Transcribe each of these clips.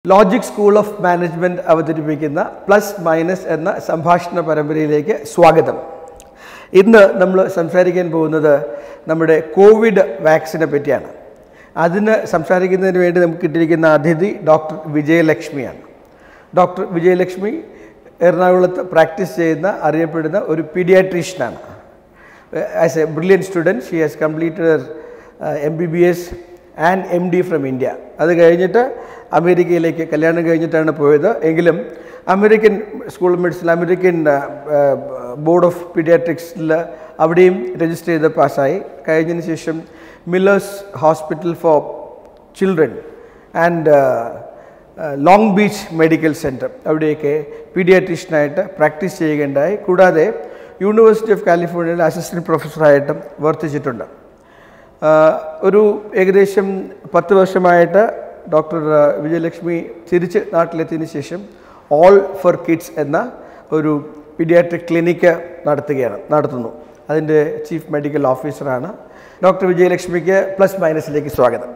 Logic school of management അവതരിപ്പിക്കുന്ന plus minus എന്ന സംഭാഷണ പരമ്പരയിലേക്ക് സ്വാഗതം. ഇന്ന് നമ്മൾ സംസാരിക്കാൻ പോകുന്നത് നമ്മുടെ കോവിഡ് വാക്സിനെ പറ്റിയാണ്. അതിന് സംസാരിക്കുന്നതിന് വേണ്ടി നമുക്ക് കിട്ടിയിരിക്കുന്ന അതിഥി ഡോക്ടർ വിജയലക്ഷ്മിയാണ്. ഡോക്ടർ വിജയലക്ഷ്മി എറണാകുളത്ത് പ്രാക്ടീസ് ചെയ്യുന്ന അറിയപ്പെടുന്ന ഒരു പീഡിയാട്രീഷ്യനാണ്. As a brilliant student she has completed MBBS and MD from India. അത് കഴിഞ്ഞിട്ട് അമേരിക്കയിലേക്ക് കല്യാണം കഴിഞ്ഞിട്ടാണ് പോയത്. എങ്കിലും American school of medicine, American board of പീഡിയാട്രിക്സിൽ അവിടെയും രജിസ്റ്റർ ചെയ്ത് പാസ്സായി. കഴിഞ്ഞതിന് ശേഷം Miller's hospital for children and Long Beach medical centre അവിടെയൊക്കെ പീഡിയാട്രീഷ്യനായിട്ട് പ്രാക്ടീസ് ചെയ്യുകയുണ്ടായി. കൂടാതെ യൂണിവേഴ്സിറ്റി ഓഫ് കാലിഫോർണിയയിൽ അസിസ്റ്റൻറ്റ് പ്രൊഫസറായിട്ടും വർത്തിച്ചിട്ടുണ്ട്. ഒരു ഏകദേശം 10 വർഷമായിട്ട് ഡോക്ടർ വിജയലക്ഷ്മി തിരിച്ച് നാട്ടിലെത്തിയതിന് ശേഷം ഓൾ ഫോർ കിഡ്സ് എന്ന ഒരു പീഡിയാട്രിക് ക്ലിനിക്ക് നടത്തുന്നു. അതിൻ്റെ ചീഫ് മെഡിക്കൽ ഓഫീസറാണ്. ഡോക്ടർ വിജയലക്ഷ്മിക്ക് പ്ലസ് മൈനസിലേക്ക് സ്വാഗതം.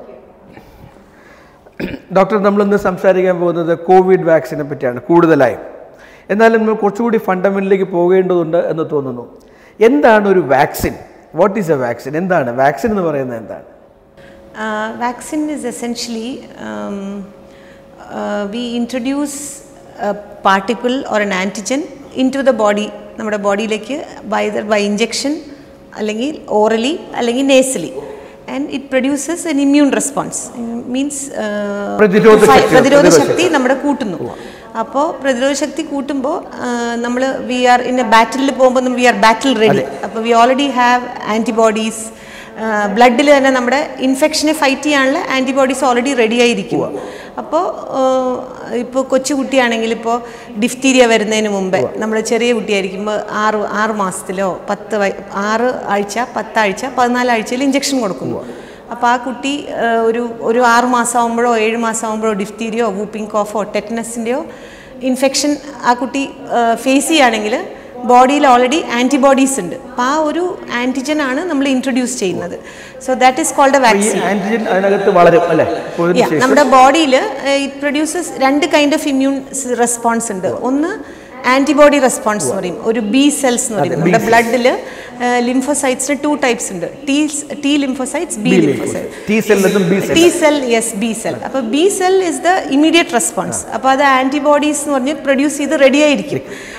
ഡോക്ടർ, നമ്മളിന്ന് സംസാരിക്കാൻ പോകുന്നത് കോവിഡ് വാക്സിനെ പറ്റിയാണ് കൂടുതലായും. എന്നാലും നമ്മൾ കുറച്ചുകൂടി ഫണ്ടമെൻ്റലിലേക്ക് പോകേണ്ടതുണ്ട് എന്ന് തോന്നുന്നു. എന്താണ് ഒരു vaccine? What is a vaccine? എന്താണ് വാക്സിൻ എന്ന് പറയുന്നത്? എന്താണ് vaccine? Is essentially we introduce a particle or an antigen into the body, നമ്മുടെ ബോഡിയിലേക്ക് either by injection അല്ലെങ്കിൽ orally അല്ലെങ്കിൽ nasally, and it produces an immune response. Means പ്രതിരോധ ശക്തി നമ്മുടെ കൂട്ടുന്നു. അപ്പോൾ പ്രതിരോധ ശക്തി കൂട്ടുമ്പോൾ നമ്മൾ വി ആർ ഇൻ എ ബാറ്റിലിൽ പോകുമ്പോൾ വി ആർ ബാറ്റിൽ റെഡി. അപ്പോൾ വി ഓൾറെഡി ഹാവ് ആൻറ്റിബോഡീസ്. ബ്ലഡിൽ തന്നെ നമ്മുടെ ഇൻഫെക്ഷനെ ഫൈറ്റ് ചെയ്യാനുള്ള ആൻറ്റിബോഡീസ് ഓൾറെഡി റെഡി ആയിരിക്കും. അപ്പോൾ ഇപ്പോൾ കൊച്ചുകുട്ടിയാണെങ്കിൽ ഇപ്പോൾ ഡിഫ്തീരിയ വരുന്നതിന് മുമ്പേ നമ്മൾ ചെറിയ കുട്ടിയായിരിക്കുമ്പോൾ 6 മാസത്തിലോ 6 ആഴ്ച 10 ആഴ്ച 14 ആഴ്ചയിൽ ഇഞ്ചക്ഷൻ കൊടുക്കുന്നു. അപ്പോൾ ആ കുട്ടി ഒരു 6 മാസം ആകുമ്പോഴോ 7 മാസം ആകുമ്പോഴോ ഡിഫ്തീരിയോ വൂപ്പിംഗ് കോഫോ ടെറ്റനസിൻ്റെയോ ഇൻഫെക്ഷൻ ആ കുട്ടി ഫേസ് ചെയ്യുകയാണെങ്കിൽ ബോഡിയിൽ ഓൾറെഡി ആൻറ്റിബോഡീസ് ഉണ്ട്. അപ്പോൾ ആ ഒരു ആൻറ്റിജൻ ആണ് നമ്മൾ ഇൻട്രൊഡ്യൂസ് ചെയ്യുന്നത്. So that is called a vaccine. നമ്മുടെ ബോഡിയിൽ it produces 2 kind of immune response ഉണ്ട്. ഒന്ന് ആൻറ്റിബോഡി റെസ്പോൺസ് എന്ന് പറയും, ഒരു ബി സെൽസ് എന്ന് പറയും. നമ്മുടെ ബ്ലഡിൽ ലിംഫോസൈറ്റ്സിന് 2 ടൈപ്സ് ഉണ്ട്, T lymphocytes, B lymphocytes. T cell, yes, B cell. അപ്പോൾ B cell is the immediate response. അപ്പോൾ അത് ആൻറ്റിബോഡീസ് എന്ന് പറഞ്ഞ് പ്രൊഡ്യൂസ് ചെയ്ത് റെഡി ആയിരിക്കും.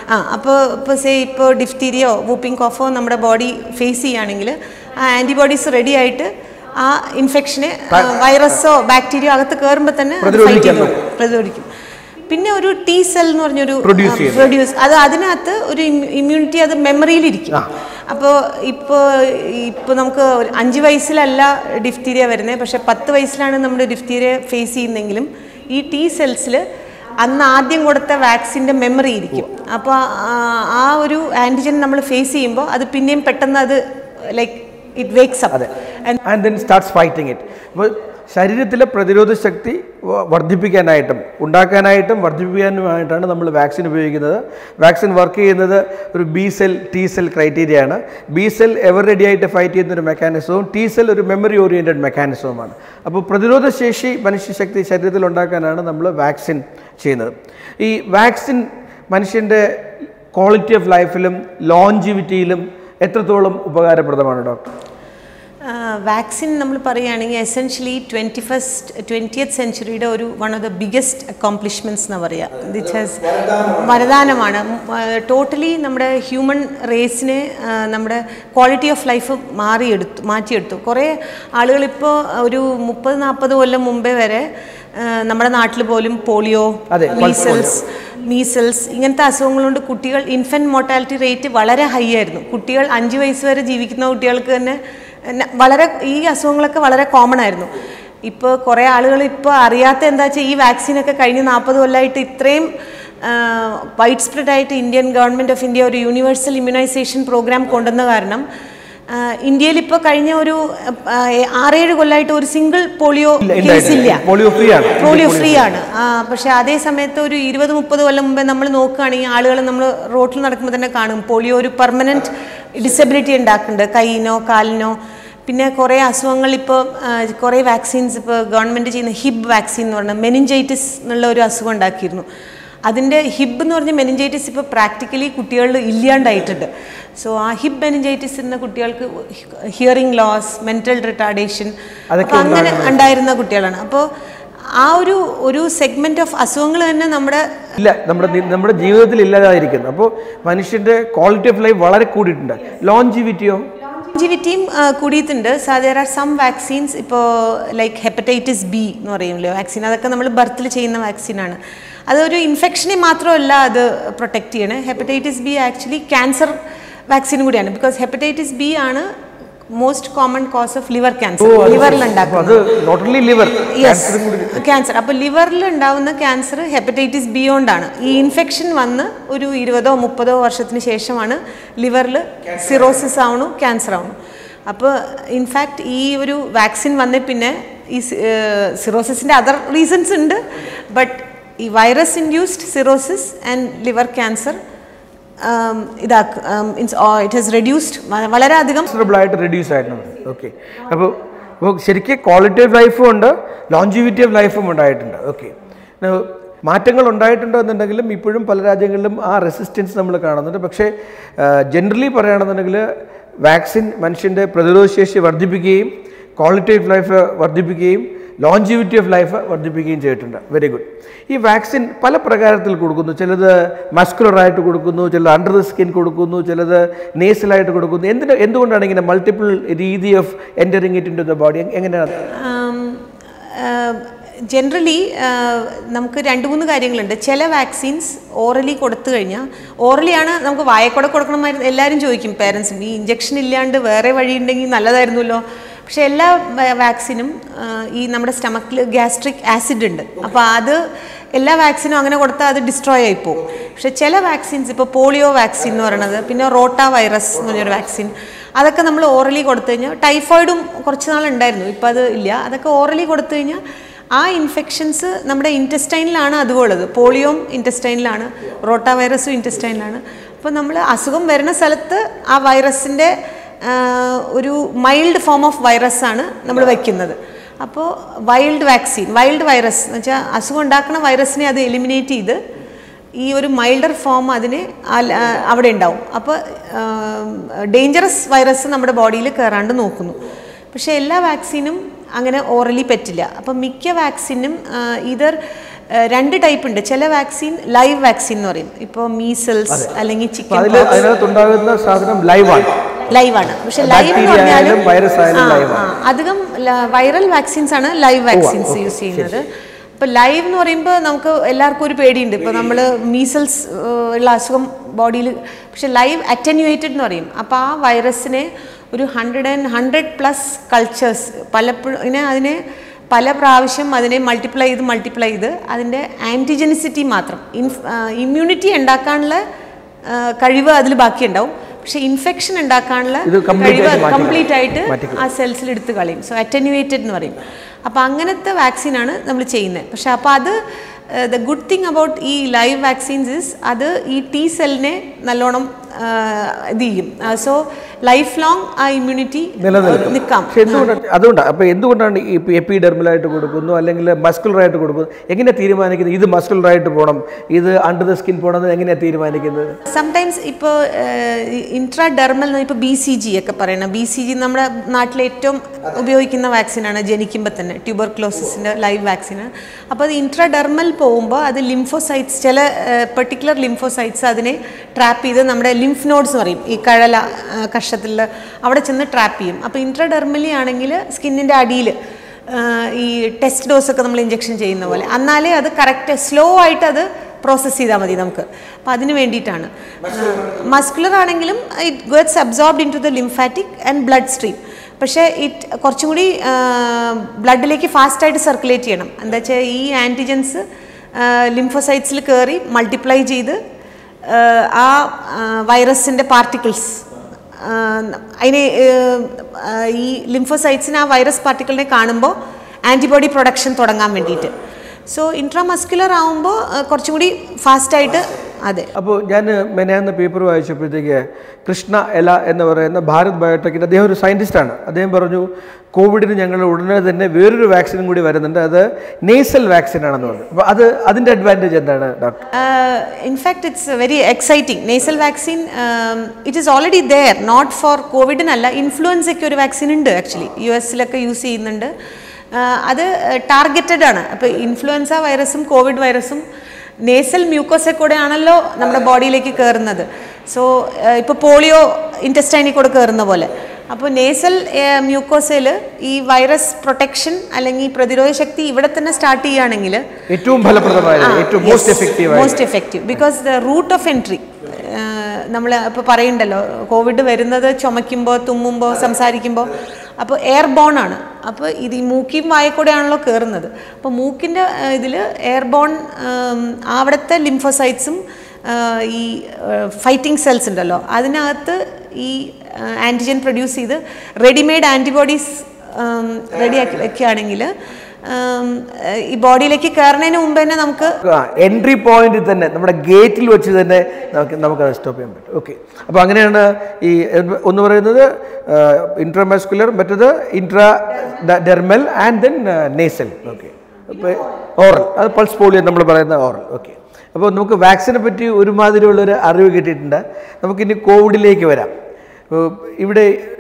ഇപ്പോൾ ഡിഫ്തീരിയോ വൂപ്പിംഗ് കോഫോ നമ്മുടെ ബോഡി ഫേസ് ചെയ്യുകയാണെങ്കിൽ ആ ആൻറ്റിബോഡീസ് റെഡി ആയിട്ട് ആ ഇൻഫെക്ഷനെ വൈറസോ ബാക്ടീരിയോ അകത്ത് കയറുമ്പോൾ തന്നെ പ്രതിരോധിക്കും. പിന്നെ ഒരു ടി സെൽ എന്ന് പറഞ്ഞൊരു പ്രൊഡ്യൂസ്, അതിനകത്ത് ഒരു ഇമ്മ്യൂണിറ്റി, അത് മെമ്മറിയിലിരിക്കും. അപ്പോൾ ഇപ്പോൾ നമുക്ക് 5 വയസ്സിലല്ല ഡിഫ്തീരിയ വരുന്നത്, പക്ഷേ 10 വയസ്സിലാണ് നമ്മൾ ഡിഫ്തീരിയ ഫേസ് ചെയ്യുന്നതെങ്കിലും ഈ ടി സെൽസിൽ അന്ന് ആദ്യം കൊടുത്ത വാക്സിൻ്റെ മെമ്മറി ഇരിക്കും. അപ്പോൾ ആ ഒരു ആൻറ്റിജൻ നമ്മൾ ഫേസ് ചെയ്യുമ്പോൾ അത് പിന്നെയും പെട്ടെന്ന് അത് like it wakes up and then starts fighting it. അപ്പോൾ ശരീരത്തിലെ പ്രതിരോധ ശക്തി വർദ്ധിപ്പിക്കാനായിട്ടും വർദ്ധിപ്പിക്കാനുമായിട്ടാണ് നമ്മൾ വാക്സിൻ ഉപയോഗിക്കുന്നത്. വാക്സിൻ വർക്ക് ചെയ്യുന്നത് ഒരു ബി സെൽ ടി സെൽ ക്രൈറ്റീരിയയാണ്. ബി സെൽ എവർ റെഡി ആയിട്ട് ഫൈറ്റ് ചെയ്യുന്നൊരു മെക്കാനിസവും ടി സെൽ ഒരു മെമ്മറി ഓറിയൻറ്റഡ് മെക്കാനിസവുമാണ്. അപ്പോൾ പ്രതിരോധ ശേഷി മനുഷ്യശക്തി ശരീരത്തിൽ ഉണ്ടാക്കാനാണ് നമ്മൾ വാക്സിൻ ചെയ്യുന്നത്. ഈ വാക്സിൻ മനുഷ്യൻ്റെ ക്വാളിറ്റി ഓഫ് ലൈഫിലും ലോഞ്ചിവിറ്റിയിലും എത്രത്തോളം ഉപകാരപ്രദമാണ് ഡോക്ടർ? വാക്സിൻ നമ്മൾ പറയുകയാണെങ്കിൽ എസെൻഷ്യലി 20th സെഞ്ച്വറിയുടെ one of the biggest accomplishments എന്ന് പറയുക. ദിറ്റ് ഹാസ് വരദാനമാണ്. ടോട്ടലി നമ്മുടെ ഹ്യൂമൻ റേസിനെ നമ്മുടെ ക്വാളിറ്റി ഓഫ് ലൈഫ് മാറ്റിയെടുത്തു. കുറേ ആളുകളിപ്പോൾ ഒരു 30-40 കൊല്ലം മുമ്പേ വരെ നമ്മുടെ നാട്ടിൽ പോലും പോളിയോ, മീസൽസ് ഇങ്ങനത്തെ അസുഖങ്ങളുണ്ട്. കുട്ടികൾ ഇൻഫൻറ്റ് മോർട്ടാലിറ്റി റേറ്റ് വളരെ ഹൈ ആയിരുന്നു. കുട്ടികൾ 5 വയസ്സ് വരെ ജീവിക്കുന്ന കുട്ടികൾക്ക് തന്നെ ഈ അസുഖങ്ങളൊക്കെ വളരെ കോമൺ ആയിരുന്നു. ഇപ്പോൾ കുറേ ആളുകൾ ഇപ്പോൾ അറിയാത്ത എന്താ വെച്ചാൽ ഈ വാക്സിനൊക്കെ കഴിഞ്ഞ് 40 കൊല്ലമായിട്ട് ഇത്രയും വൈഡ് സ്പ്രെഡായിട്ട് ഇന്ത്യൻ ഗവൺമെൻറ് ഓഫ് ഇന്ത്യ ഒരു യൂണിവേഴ്സൽ ഇമ്മ്യൂണൈസേഷൻ പ്രോഗ്രാം കൊണ്ടുവന്ന കാരണം ഇന്ത്യയിൽ ഇപ്പോൾ കഴിഞ്ഞ ഒരു 6-7 കൊല്ലമായിട്ട് ഒരു സിംഗിൾ പോളിയോ കേസ് ഇല്ല. പോളിയോ ഫ്രീ ആണ്. പക്ഷേ അതേ സമയത്ത് ഒരു 20-30 കൊല്ലം മുമ്പേ നമ്മൾ നോക്കുകയാണെങ്കിൽ ആളുകൾ നമ്മൾ റോട്ടിൽ നടക്കുമ്പോൾ തന്നെ കാണും പോളിയോ ഒരു പെർമനൻറ്റ് ഡിസബിലിറ്റി ഉണ്ടാക്കുന്നുണ്ട്, കൈയിനോ കാലിനോ പിന്നെ കുറേ അസുഖങ്ങൾ ഇപ്പോൾ കുറേ വാക്സിൻസ് ഇപ്പോൾ ഗവൺമെൻറ് ചെയ്യുന്ന ഹിബ് വാക്സിൻ എന്ന് പറഞ്ഞാൽ മെനിഞ്ചൈറ്റിസ് എന്നുള്ള ഒരു അസുഖം ഉണ്ടാക്കിയിരുന്നു. അതിൻ്റെ ഹിബ് എന്ന് പറഞ്ഞ മെനിഞ്ചൈറ്റിസ് ഇപ്പോൾ പ്രാക്ടിക്കലി കുട്ടികളിൽ ഇല്ലാണ്ടായിട്ടുണ്ട്. സോ ആ ഹിബ് മെനിഞ്ചൈറ്റിസ് എന്ന കുട്ടികൾക്ക് ഹിയറിംഗ് ലോസ്, മെൻ്റൽ റിട്ടാർഡേഷൻ അങ്ങനെ ഉണ്ടായിരുന്ന കുട്ടികളാണ്. അപ്പോൾ ആ ഒരു സെഗ്മെന്റ് ഓഫ് അസുഖങ്ങൾ തന്നെ നമ്മുടെ ജീവിതത്തിൽ ഇല്ലാതായിരിക്കുന്നു. അപ്പോൾ മനുഷ്യന്റെ ക്വാളിറ്റി ഓഫ് ലൈഫ് വളരെ കൂടിയിട്ടുണ്ട്. ലോഞ്ചിവിറ്റിയും കൂടിയിട്ടുണ്ട്. ദെയർ ആർ സം വാക്സിൻസ് ഇപ്പോൾ ലൈക്ക് ഹെപ്പറ്റൈറ്റിസ് ബി എന്ന് പറയുമല്ലോ വാക്സിൻ, അതൊക്കെ നമ്മൾ ബർത്തിൽ ചെയ്യുന്ന വാക്സിനാണ്. അതൊരു ഇൻഫെക്ഷനെ മാത്രമല്ല അത് പ്രൊട്ടക്റ്റ് ചെയ്യണേ. Hepatitis B actually cancer vaccine കൂടിയാണ്. ബിക്കോസ് ഹെപ്പറ്റൈറ്റിസ് ബി ആണ് most common cause of liver cancer. ലിവറിൽ ഉണ്ടാക്കുന്നത് ക്യാൻസർ. അപ്പോൾ ലിവറിൽ ഉണ്ടാവുന്ന ക്യാൻസർ ഹെപ്പറ്റൈറ്റിസ് ബി കൊണ്ടാണ്. ഈ ഇൻഫെക്ഷൻ വന്ന് ഒരു 20-30 വർഷത്തിന് ശേഷമാണ് ലിവറിൽ സിറോസിസ് ആവണു, ക്യാൻസർ ആവണു. അപ്പോൾ ഇൻഫാക്ട് ഈ ഒരു വാക്സിൻ വന്നേ പിന്നെ ഈ സിറോസിസിൻ്റെ അതർ റീസൺസ് ഉണ്ട്. ബട്ട് ഈ virus induced cirrhosis and liver cancer it has reduced, വളരെയധികം റെഡ്യൂസ് ആയിട്ടുണ്ട്. ഓക്കെ, അപ്പോൾ ശരിക്കും ക്വാളിറ്റി ഓഫ് ലൈഫും ഉണ്ട്, ലോഞ്ചിവിറ്റി ഓഫ് ലൈഫും ഉണ്ടായിട്ടുണ്ട്. ഓക്കെ, മാറ്റങ്ങൾ ഉണ്ടായിട്ടുണ്ടോ എന്നുണ്ടെങ്കിലും ഇപ്പോഴും പല രാജ്യങ്ങളിലും ആ റെസിസ്റ്റൻസ് നമ്മൾ കാണുന്നുണ്ട്. പക്ഷേ ജനറലി പറയുകയാണെന്നുണ്ടെങ്കിൽ വാക്സിൻ മനുഷ്യൻ്റെ പ്രതിരോധശേഷി വർദ്ധിപ്പിക്കുകയും ക്വാളിറ്റി ഓഫ് ലൈഫ് വർദ്ധിപ്പിക്കുകയും ലോഞ്ചിവിറ്റി ഓഫ് ലൈഫ് വർദ്ധിപ്പിക്കുകയും ചെയ്തിട്ടുണ്ട്. Very good. ഈ വാക്സിൻ പല പ്രകാരത്തിൽ കൊടുക്കുന്നു. ചിലത് മസ്കുലറായിട്ട് കൊടുക്കുന്നു, ചിലത് അണ്ടർ ദ സ്കിൻ കൊടുക്കുന്നു, ചിലത് നേസലായിട്ട് കൊടുക്കുന്നു. എന്തുകൊണ്ടാണ് ഇങ്ങനെ മൾട്ടിപ്പിൾ രീതി of entering it into the body? എങ്ങനെയാണ്? ജനറലി നമുക്ക് 2-3 കാര്യങ്ങളുണ്ട്. ചില വാക്സിൻസ് ഓറലി കൊടുത്തു കഴിഞ്ഞാൽ, ഓറലിയാണ് നമുക്ക് വായക്കൂടെ കൊടുക്കണമായിരുന്നു. എല്ലാവരും ചോദിക്കും, പേരൻസും, ഈ ഇഞ്ചക്ഷൻ ഇല്ലാണ്ട് വേറെ വഴിയുണ്ടെങ്കിൽ നല്ലതായിരുന്നല്ലോ. പക്ഷെ എല്ലാ വാക്സിനും ഈ നമ്മുടെ സ്റ്റമക്കിൽ ഗ്യാസ്ട്രിക് ആസിഡ് ഉണ്ട്. അപ്പോൾ അത് എല്ലാ വാക്സിനും അങ്ങനെ കൊടുത്താൽ അത് ഡിസ്ട്രോയ് ആയിപ്പോവും. പക്ഷെ ചില വാക്സിൻസ്, ഇപ്പോൾ പോളിയോ വാക്സിൻ എന്ന് പറയുന്നത്, പിന്നെ റോട്ട വൈറസ് എന്ന് പറഞ്ഞൊരു വാക്സിൻ, അതൊക്കെ നമ്മൾ ഓറലി കൊടുത്തു കഴിഞ്ഞാൽ, ടൈഫോയിഡും കുറച്ച് നാളുണ്ടായിരുന്നു, ഇപ്പോൾ അത് ഇല്ല. അതൊക്കെ ഓറലി കൊടുത്തു കഴിഞ്ഞാൽ ആ ഇൻഫെക്ഷൻസ് നമ്മുടെ ഇൻറ്റസ്റ്റൈനിലാണ് അതുള്ളത്. പോളിയോയും ഇൻറ്റസ്റ്റൈനിലാണ്, റോട്ട വൈറസും ഇൻറ്റസ്റ്റൈനിലാണ്. അപ്പോൾ നമ്മൾ അസുഖം വരുന്ന സ്ഥലത്ത് ആ വൈറസിൻ്റെ ഒരു മൈൽഡ് ഫോം ഓഫ് വൈറസാണ് നമ്മൾ വയ്ക്കുന്നത്. അപ്പോൾ വൈൽഡ് വൈറസ് എന്ന് വെച്ചാൽ അസുഖം ഉണ്ടാക്കുന്ന വൈറസിനെ അത് എലിമിനേറ്റ് ചെയ്ത് ഈ ഒരു മൈൽഡർ ഫോം അതിന് അവിടെ ഉണ്ടാവും. അപ്പോൾ ഡേഞ്ചറസ് വൈറസ് നമ്മുടെ ബോഡിയിൽ കയറാണ്ട് നോക്കുന്നു. പക്ഷേ എല്ലാ വാക്സിനും അങ്ങനെ ഓറലി പറ്റില്ല. അപ്പം മിക്ക വാക്സിനും ഇതർ 2 ടൈപ്പ് ഉണ്ട്. ചില വാക്സിൻ ലൈവ് വാക്സിൻ എന്ന് പറയും. ഇപ്പോൾ മീസൽസ് അല്ലെങ്കിൽ ചിക്കൻ ലൈവാണ്. പക്ഷെ ലൈവ് എന്ന് പറഞ്ഞാലും അധികം വൈറൽ വാക്സിൻസ് ആണ് ലൈവ് വാക്സിൻസ് യൂസ് ചെയ്യുന്നത്. ഇപ്പോൾ ലൈവ് എന്ന് പറയുമ്പോൾ നമുക്ക് എല്ലാവർക്കും ഒരു പേടിയുണ്ട്. ഇപ്പോൾ നമ്മൾ മീസൽസ് ഉള്ള അസുഖം ബോഡിയിൽ, പക്ഷെ ലൈവ് അറ്റന്യൂവേറ്റഡ് എന്ന് പറയും. അപ്പോൾ ആ വൈറസിനെ ഒരു 100+ കൾച്ചേഴ്സ് പലപ്പോഴും അതിനെ പല പ്രാവശ്യം അതിനെ മൾട്ടിപ്ലൈ ചെയ്ത് അതിൻ്റെ ആൻറ്റിജനിസിറ്റി മാത്രം, ഇമ്മ്യൂണിറ്റി ഉണ്ടാക്കാനുള്ള കഴിവ് അതിൽ ബാക്കിയുണ്ടാവും. പക്ഷേ ഇൻഫെക്ഷൻ ഉണ്ടാക്കാനുള്ള കഴിവ് കംപ്ലീറ്റ് ആയിട്ട് ആ സെൽസിൽ എടുത്ത് കളയും. സോ അറ്റന്യൂവേറ്റഡ് എന്ന് പറയും. അപ്പോൾ അങ്ങനത്തെ വാക്സിനാണ് നമ്മൾ ചെയ്യുന്നത്. പക്ഷെ അപ്പോൾ അത് ദ ഗുഡ് തിങ് അബൌട്ട് ഈ ലൈവ് വാക്സിൻസ് ഇസ് അത് ഈ ടി സെല്ലിനെ നല്ലോണം ഇത് ചെയ്യും. സോ ലൈഫ് ലോങ് ആ ഇമ്മ്യൂണിറ്റി നിൽക്കാം. അതുകൊണ്ടാണ്. അപ്പോൾ എന്തുകൊണ്ടാണ് ഇപ്പോൾ എപ്പിഡെർമലായിട്ട് കൊടുക്കുന്നു അല്ലെങ്കിൽ മസ്കുലറായിട്ട് കൊടുക്കുന്നു? എങ്ങനെ തീരുമാനിക്കുന്നത് ഇത് മസ്കുലറായിട്ട് പോകണം, ഇത് അണ്ടർ ദ സ്കിൻ പോകണം, എങ്ങനെയാണ് തീരുമാനിക്കുന്നത്? സംടൈംസ് ഇപ്പോൾ ഇൻട്രാഡെർമൽ ഇപ്പോൾ BCG ഒക്കെ പറയണം. BCG നമ്മുടെ നാട്ടിലെ ഏറ്റവും ഉപയോഗിക്കുന്ന വാക്സിനാണ്. ജനിക്കുമ്പോൾ തന്നെ ട്യൂബർക്ലോസിൻ്റെ ലൈവ് വാക്സിനാണ്. അപ്പോൾ അത് ഇൻട്രാഡെർമൽ പോകുമ്പോൾ അത് ലിംഫോസൈറ്റ്സ്, ചില പെർട്ടിക്കുലർ ലിംഫോസൈറ്റ്സ് അതിനെ ട്രാപ്പ് ചെയ്ത് നമ്മുടെ ലിംഫ് നോഡ്സ് പറയും, ഈ കഴല കഷത്തിൽ അവിടെ ചെന്ന് ട്രാപ്പ് ചെയ്യും. അപ്പോൾ ഇൻട്രാഡെർമലി ആണെങ്കിൽ സ്കിന്നിൻ്റെ അടിയിൽ ഈ ടെസ്റ്റ് ഡോസൊക്കെ നമ്മൾ ഇഞ്ചക്ഷൻ ചെയ്യുന്ന പോലെ, എന്നാലേ അത് കറക്റ്റ് സ്ലോ ആയിട്ട് അത് പ്രോസസ്സ് ചെയ്താൽ മതി നമുക്ക്. അപ്പോൾ അതിന് വേണ്ടിയിട്ടാണ്. മസ്കുലർ ആണെങ്കിലും it gets absorbed into the lymphatic and blood stream. പക്ഷേ കുറച്ചും കൂടി ബ്ലഡിലേക്ക് ഫാസ്റ്റായിട്ട് സർക്കുലേറ്റ് ചെയ്യണം. എന്താ വെച്ചാൽ ഈ ആൻറ്റിജൻസ് ലിംഫോസൈറ്റ്സിൽ കയറി മൾട്ടിപ്ലൈ ചെയ്ത് ആ വൈറസിൻ്റെ പാർട്ടിക്കിൾസ് അതിനെ ഈ ലിംഫോസൈറ്റ്സിന് ആ വൈറസ് പാർട്ടിക്കിളിനെ കാണുമ്പോൾ ആൻറ്റിബോഡി പ്രൊഡക്ഷൻ തുടങ്ങാൻ വേണ്ടിയിട്ട്. സോ ഇൻട്രാമസ്കുലർ ആകുമ്പോൾ കുറച്ചും കൂടി ഫാസ്റ്റായിട്ട് അതെ. അപ്പോൾ ഞാൻ മെനയാന്ന പേപ്പർ വായിച്ചപ്പോഴത്തേക്ക് കൃഷ്ണ എല എന്ന് പറയുന്ന ഭാരത് ബയോടെക്കിൻ്റെ അദ്ദേഹം ഒരു സയൻറ്റിസ്റ്റാണ്. അദ്ദേഹം പറഞ്ഞു കോവിഡിന് ഞങ്ങൾ ഉടനെ തന്നെ വേറൊരു വാക്സിനും കൂടി വരുന്നുണ്ട്, അത് നേസൽ വാക്സിൻ ആണെന്ന് പറഞ്ഞു. അപ്പോൾ അതിൻ്റെ അഡ്വാൻറ്റേജ് എന്താണ് doctor? In fact it's very exciting. Nasal vaccine it is already there, not for കോവിഡിനല്ല, ഇൻഫ്ലുവൻസയ്ക്ക് ഒരു വാക്സിൻ ഉണ്ട് ആക്ച്വലി, US യൂസ് ചെയ്യുന്നുണ്ട്. അത് ടാർഗറ്റഡ് ആണ്. അപ്പോൾ ഇൻഫ്ലുവൻസ വൈറസും കോവിഡ് വൈറസും നേസൽ മ്യൂക്കോസെ കൂടെ ആണല്ലോ നമ്മുടെ ബോഡിയിലേക്ക് കയറുന്നത്. സോ ഇപ്പോൾ പോളിയോ ഇൻറ്റസ്റ്റൈനിൽ കൂടെ കയറുന്ന പോലെ. അപ്പോൾ നേസൽ മ്യൂക്കോസയിൽ ഈ വൈറസ് പ്രൊട്ടക്ഷൻ അല്ലെങ്കിൽ പ്രതിരോധ ശക്തി ഇവിടെ തന്നെ സ്റ്റാർട്ട് ചെയ്യുകയാണെങ്കിൽ ഏറ്റവും ഫലപ്രദമായ, ഏറ്റവും most effective, because the route of entry നമ്മൾ ഇപ്പോൾ പറയുന്നുണ്ടല്ലോ, കോവിഡ് വരുന്നത് ചുമയ്ക്കുമ്പോൾ, തുമ്മുമ്പോൾ, സംസാരിക്കുമ്പോൾ, അപ്പോൾ എയർ ബോൺ ആണ്. അപ്പോൾ ഇത് ഈ മൂക്കിയും വായക്കൂടെയാണല്ലോ കയറുന്നത്. അപ്പോൾ മൂക്കിൻ്റെ ഇതിൽ എയർ ബോൺ അവിടുത്തെ ലിംഫോസൈറ്റ്സും ഈ ഫൈറ്റിംഗ് സെൽസ് ഉണ്ടല്ലോ, അതിനകത്ത് ഈ ആൻറ്റിജൻ പ്രൊഡ്യൂസ് ചെയ്ത് റെഡിമെയ്ഡ് ആൻറ്റിബോഡീസ് റെഡിയാക്കി വെക്കുകയാണെങ്കിൽ ഈ ബോഡിയിലേക്ക് കയറുന്നതിന് മുമ്പ് തന്നെ നമുക്ക് എൻട്രി പോയിന്റിൽ തന്നെ നമ്മുടെ ഗേറ്റിൽ വെച്ച് തന്നെ നമുക്കത് സ്റ്റോപ്പ് ചെയ്യാൻ പറ്റും. ഓക്കെ, അപ്പോൾ അങ്ങനെയാണ് ഈ ഒന്ന് പറയുന്നത് ഇൻട്രാമസ്കുലർ, മറ്റത് intra dermal and then nasal. Okay, അപ്പോൾ ഓറൽ, അത് പൾസ് പോളിയോ നമ്മൾ പറയുന്ന ഓറൽ. ഓക്കെ, അപ്പോൾ നമുക്ക് വാക്സിനെ പറ്റി ഒരുമാതിരിയുള്ളൊരു അറിവ് കിട്ടിയിട്ടുണ്ട്. നമുക്കിനി കോവിഡിലേക്ക് വരാം. ഇവിടെ